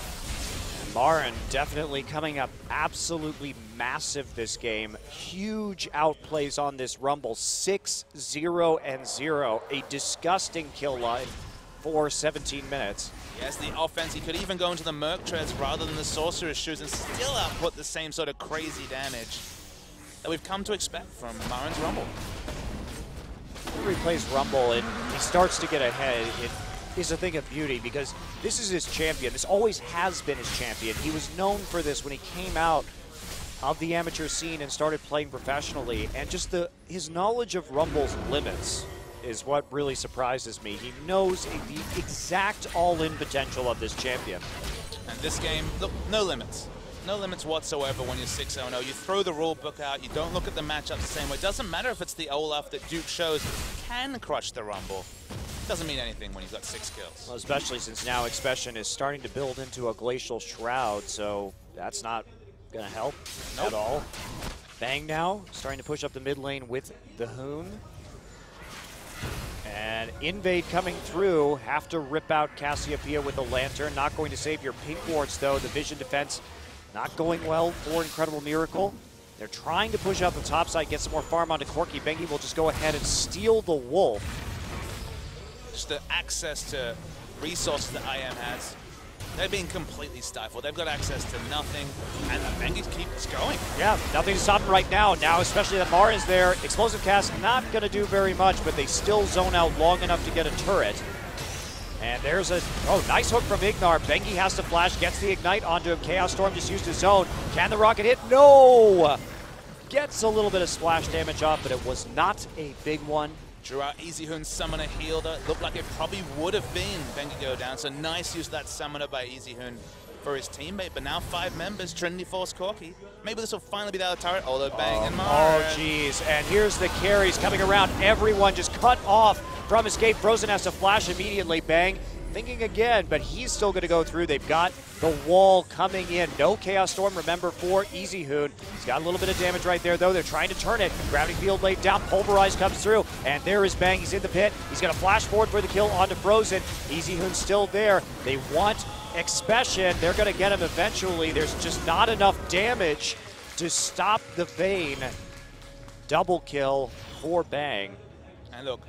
Marin definitely coming up absolutely massive this game. Huge outplays on this Rumble. 6-0-0. A disgusting kill line for 17 minutes. Yes, the offense. He could even go into the Merc Treads rather than the Sorcerer's Shoes and still output the same sort of crazy damage that we've come to expect from Marin's Rumble. Whenever he plays Rumble and he starts to get ahead, it is a thing of beauty because this is his champion. This always has been his champion. He was known for this when he came out of the amateur scene and started playing professionally, and just his knowledge of Rumble's limits is what really surprises me. He knows the exact all-in potential of this champion. And this game, look, no limits. No limits whatsoever when you're 6-0-0. You throw the rule book out, you don't look at the matchups the same way. It doesn't matter if it's the Olaf that Duke shows can crush the Rumble. Doesn't mean anything when he's got 6 kills. Well, especially since now Expression is starting to build into a Glacial Shroud, so that's not going to help at all. Bang now starting to push up the mid lane with the Hoon. And Invade coming through. Have to rip out Cassiopeia with a Lantern. Not going to save your pink wards, though. The Vision defense not going well for Incredible Miracle. They're trying to push out the top side, get some more farm onto Corki. Bengi will just go ahead and steal the Wolf. Just the access to resources that IM has. They're being completely stifled. They've got access to nothing, and Bengi keeps going. Yeah, nothing to stop them right now. Now, especially that Marin is there. Explosive Cast not going to do very much, but they still zone out long enough to get a turret. And there's a, nice hook from Ignar. Bengi has to flash, gets the Ignite onto him. Chaos Storm just used his zone. Can the rocket hit? No! Gets a little bit of splash damage off, but it was not a big one. Drew out EasyHoon's summoner heal. That looked like it probably would have been Bengi go down. So nice use of that summoner by EasyHoon for his teammate. But now 5 members, Trinity Force Corki. Maybe this will finally be the other turret, although Bang and Marin. Oh, geez. And here's the carries coming around. Everyone just cut off from Escape. Frozen has to flash immediately. Bang thinking again, but he's still going to go through. They've got the wall coming in. No Chaos Storm, remember, for EasyHoon. He's got a little bit of damage right there, though. They're trying to turn it. Gravity Field laid down. Pulverize comes through, and there is Bang. He's in the pit. He's going to flash forward for the kill onto Frozen. EasyHoon's still there. They want Expression. They're going to get him eventually. There's just not enough damage to stop the Vayne. Double kill for Bang. And look,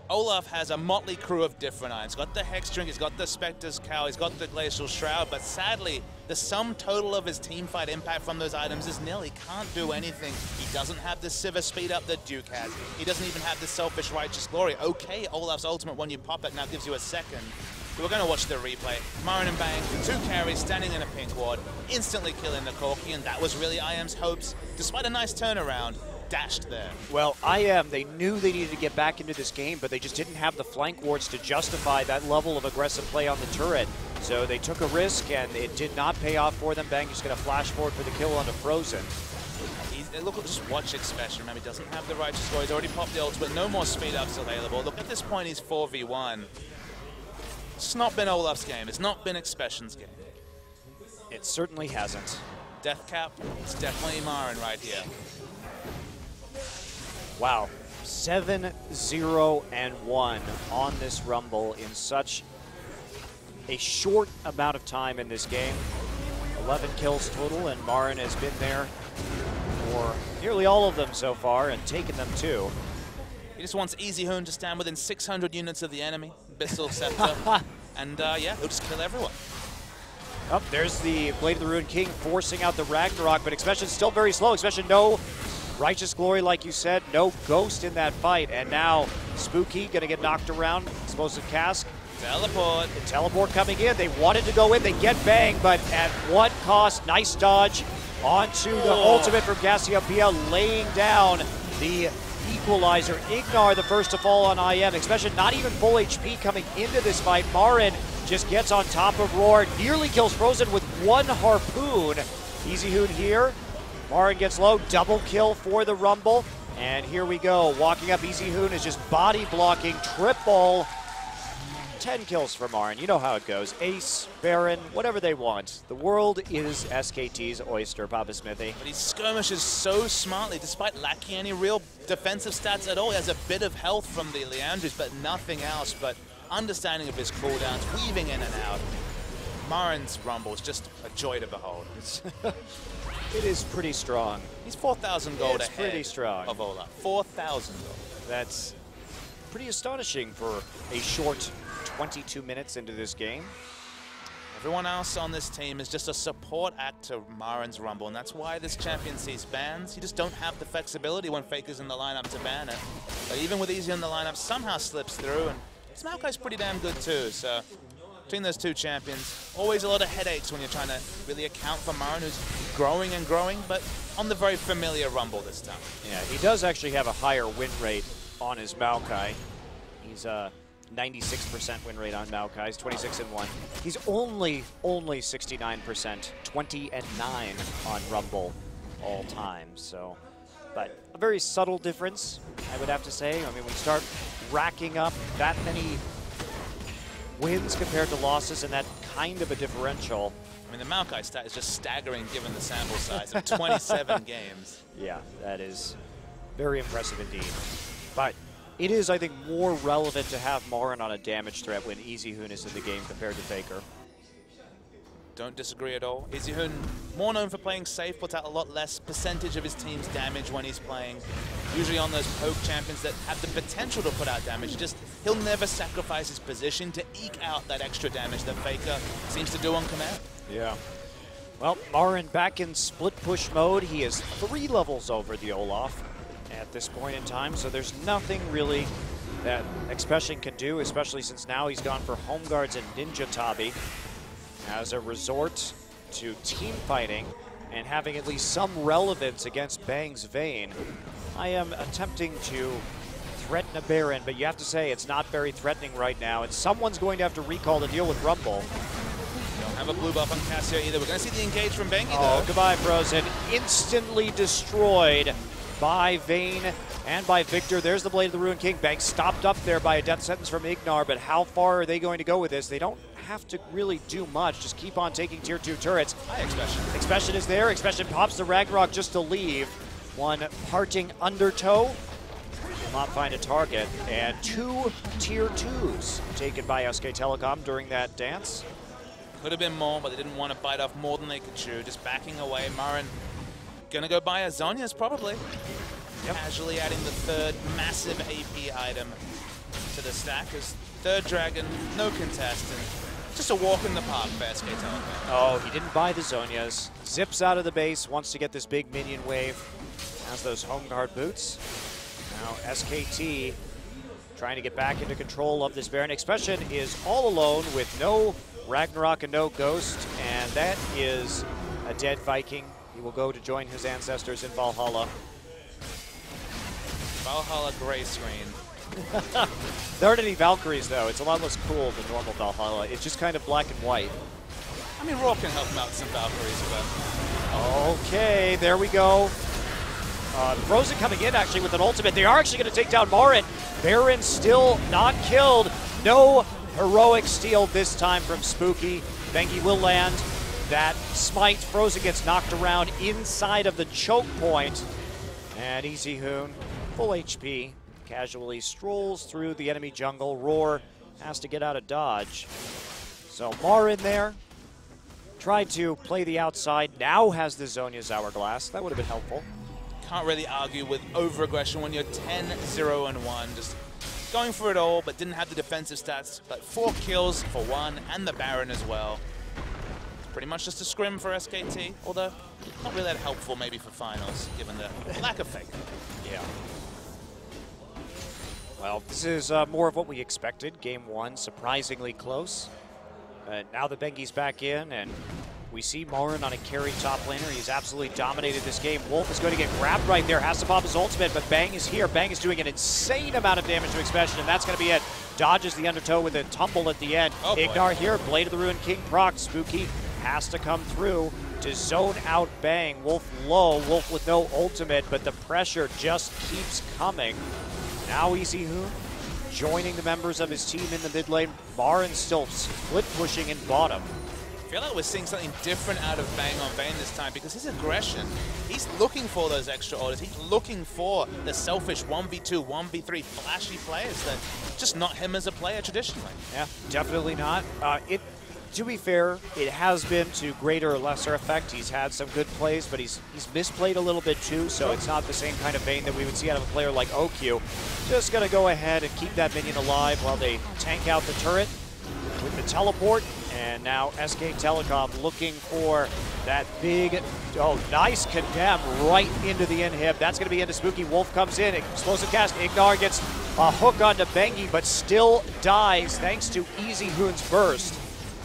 Olaf has a motley crew of different items. He's got the Hex Drink, he's got the Spectre's Cowl, he's got the Glacial Shroud, but sadly, the sum total of his teamfight impact from those items is nil. He can't do anything. He doesn't have the Sivir speed up that Duke has. He doesn't even have the Selfish Righteous Glory. Okay, Olaf's ultimate, when you pop it, now gives you a second. We're going to watch the replay. Marin and Bang, 2 carries, standing in a pink ward, instantly killing the Corki, and that was really IM's hopes, despite a nice turnaround. Dashed there. Well, IM, they knew they needed to get back into this game, but they just didn't have the flank wards to justify that level of aggressive play on the turret. So they took a risk, and it did not pay off for them. Bang just going to flash forward for the kill onto Frozen. Look, just watch Expression. Remember, he doesn't have the Righteous Score. He's already popped the ultimate. No more speed ups available. Look, at this point, he's 4v1. It's not been Olaf's game. It's not been Expression's game. It certainly hasn't. Death Cap, it's definitely Marin right here. Wow, 7-0-1 on this Rumble in such a short amount of time in this game. 11 kills total, and Marin has been there for nearly all of them so far and taken them too. He just wants Easyhoon to stand within 600 units of the enemy, Bissell Scepter, and yeah, he'll just kill everyone. Oh, there's the Blade of the Ruined King forcing out the Ragnarok, but Expression's still very slow. Expression, no Righteous Glory, like you said, no Ghost in that fight, and now Spooky gonna get knocked around. Explosive Cask. Teleport. The teleport coming in. They wanted to go in, they get Bang, but at what cost? Nice dodge onto the ultimate from Cassiopeia, laying down the equalizer. Ignar the first to fall on IM. Expression not even full HP coming into this fight. Marin just gets on top of Roar, nearly kills Frozen with 1 harpoon. Easyhoon here. Marin gets low, double kill for the Rumble. And here we go, walking up, Easyhoon is just body blocking, triple. 10 kills for Marin, you know how it goes. Ace, Baron, whatever they want. The world is SKT's oyster, Papa Smithy. But he skirmishes so smartly, despite lacking any real defensive stats at all. He has a bit of health from the Liandry's, but nothing else. But understanding of his cooldowns, weaving in and out. Marin's Rumble is just a joy to behold. It is pretty strong. He's 4,000 gold It's ahead pretty strong. of Olaf. 4,000 gold. That's pretty astonishing for a short 22 minutes into this game. Everyone else on this team is just a support act to Marin's Rumble, and that's why this champion sees bans. You just don't have the flexibility when Faker's in the lineup to ban it. But even with Easy in the lineup, somehow slips through, and Maokai's pretty damn good too, so between those two champions, always a lot of headaches when you're trying to really account for Marin, who's growing and growing, but on the very familiar Rumble this time. Yeah, he does actually have a higher win rate on his Maokai. He's 96% win rate on Maokai. He's 26-1. He's only 69%, 20-9 on Rumble all time. So, but a very subtle difference, I would have to say. I mean, when you start racking up that many wins compared to losses and that kind of a differential. I mean, the Maokai stat is just staggering given the sample size of 27 games. Yeah, that is very impressive indeed. But it is, I think, more relevant to have Marin on a damage threat when Easyhoon is in the game compared to Faker. Don't disagree at all. Easyhoon, more known for playing safe, puts out a lot less percentage of his team's damage when he's playing. Usually on those poke champions that have the potential to put out damage, he'll never sacrifice his position to eke out that extra damage that Faker seems to do on command. Yeah. Well, Marin back in split push mode. He is 3 levels over the Olaf at this point in time, so there's nothing really that Expression can do, especially since now he's gone for Home Guards and Ninja Tabi as a resort to team fighting and having at least some relevance against Bang's Vayne. I am attempting to threaten a Baron, but you have to say it's not very threatening right now, and someone's going to have to recall to deal with Rumble. Don't have a blue buff on Cassio either. We're going to see the engage from Bengi Oh, though. goodbye, Frozen. Instantly destroyed by Vayne and by Victor. There's the Blade of the Ruined King. Bang stopped up there by a death sentence from Ignar, but how far are they going to go with this? They don't have to really do much. Just keep on taking tier 2 turrets. Hi, Expression. Expression is there. Expression pops the Ragnarok just to leave. One parting undertow. Will not find a target. And 2 tier 2s taken by SK Telecom during that dance. Could have been more, but they didn't want to bite off more than they could chew. Just backing away. Marin gonna go buy a Zhonya's probably. Yep. Casually adding the 3rd massive AP item to the stack as third dragon, no contest, and just a walk in the park for SK Telecom. Oh, he didn't buy the Zhonya's. Zips out of the base, wants to get this big minion wave. Has those home guard boots. Now SKT trying to get back into control of this Baron. Expression is all alone with no Ragnarok and no Ghost, and that is a dead Viking. He will go to join his ancestors in Valhalla. Valhalla gray screen. There aren't any Valkyries, though. It's a lot less cool than normal Valhalla. It's just kind of black and white. I mean, Raw can help him out with some Valkyries, but... Okay, there we go. Frozen coming in, actually, with an ultimate. They are actually going to take down Marin. Baron still not killed. No heroic steal this time from Spooky. Bengi will land that smite. Frozen gets knocked around inside of the choke point. And Easy Hoon, full HP, casually strolls through the enemy jungle. Roar has to get out of dodge. So Marin there. Tried to play the outside. Now has the Zhonya's Hourglass. That would have been helpful. Can't really argue with over-aggression when you're 10-0-1. Just going for it all, but didn't have the defensive stats. But 4 kills for 1, and the Baron as well. Pretty much just a scrim for SKT, although not really that helpful maybe for finals, given the lack of faith. Yeah. Well, this is more of what we expected. Game 1, surprisingly close. Now the Bengi's back in, and we see Marin on a carry top laner. He's absolutely dominated this game. Wolf is going to get grabbed right there. Has to pop his ultimate, but Bang is here. Bang is doing an insane amount of damage to Expression, and that's going to be it. Dodges the undertow with a tumble at the end. Oh, Ignar here. Blade of the Ruined King proc. Spooky has to come through to zone out Bang. Wolf low. Wolf with no ultimate, but the pressure just keeps coming. Now Easy Hoon joining the members of his team in the mid lane. Marin still split pushing in bottom. I feel like we're seeing something different out of Bang on Vayne this time because his aggression, he's looking for those extra orders. He's looking for the selfish 1v2, 1v3 flashy players that just not him as a player traditionally. Yeah, definitely not. To be fair, it has been to greater or lesser effect. He's had some good plays, but he's misplayed a little bit too, so it's not the same kind of Vayne that we would see out of a player like OQ. Just going to go ahead and keep that minion alive while they tank out the turret with the teleport. And now SK Telecom looking for that big, nice condemn right into the inhib. That's going to be into Spooky. Wolf comes in, explosive cast. Ignar gets a hook onto Bengi, but still dies thanks to Easy Hoon's burst.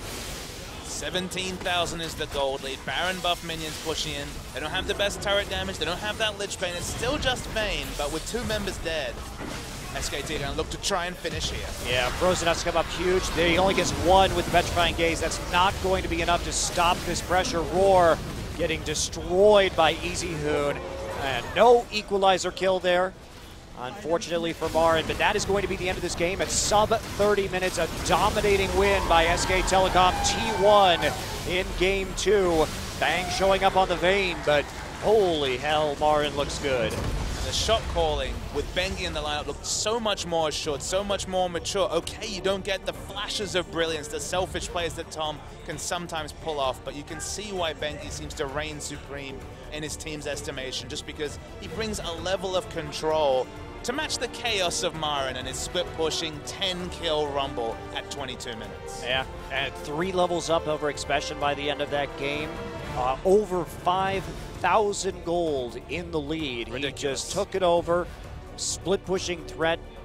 17,000 is the gold lead. Baron buff minions pushing in. They don't have the best turret damage. They don't have that Lich Bane. It's still just Vayne, but with 2 members dead, SKT are going to look to try and finish here. Yeah, Frozen has to come up huge. He only gets 1 with the Petrifying Gaze. That's not going to be enough to stop this pressure. Roar getting destroyed by Easy Hoon. And no equalizer kill there, unfortunately for Marin, but that is going to be the end of this game at sub 30 minutes. A dominating win by SK Telecom T1 in game 2. Bang showing up on the Vayne, but holy hell, Marin looks good. The shot calling with Bengi in the lineup looked so much more assured, so much more mature. Okay, you don't get the flashes of brilliance, the selfish plays that Tom can sometimes pull off, but you can see why Bengi seems to reign supreme in his team's estimation, just because he brings a level of control to match the chaos of Marin and his split-pushing 10-kill Rumble at 22 minutes. Yeah, and 3 levels up over Expression by the end of that game. Over 5,000 gold in the lead. Ridiculous. He just took it over. Split-pushing threat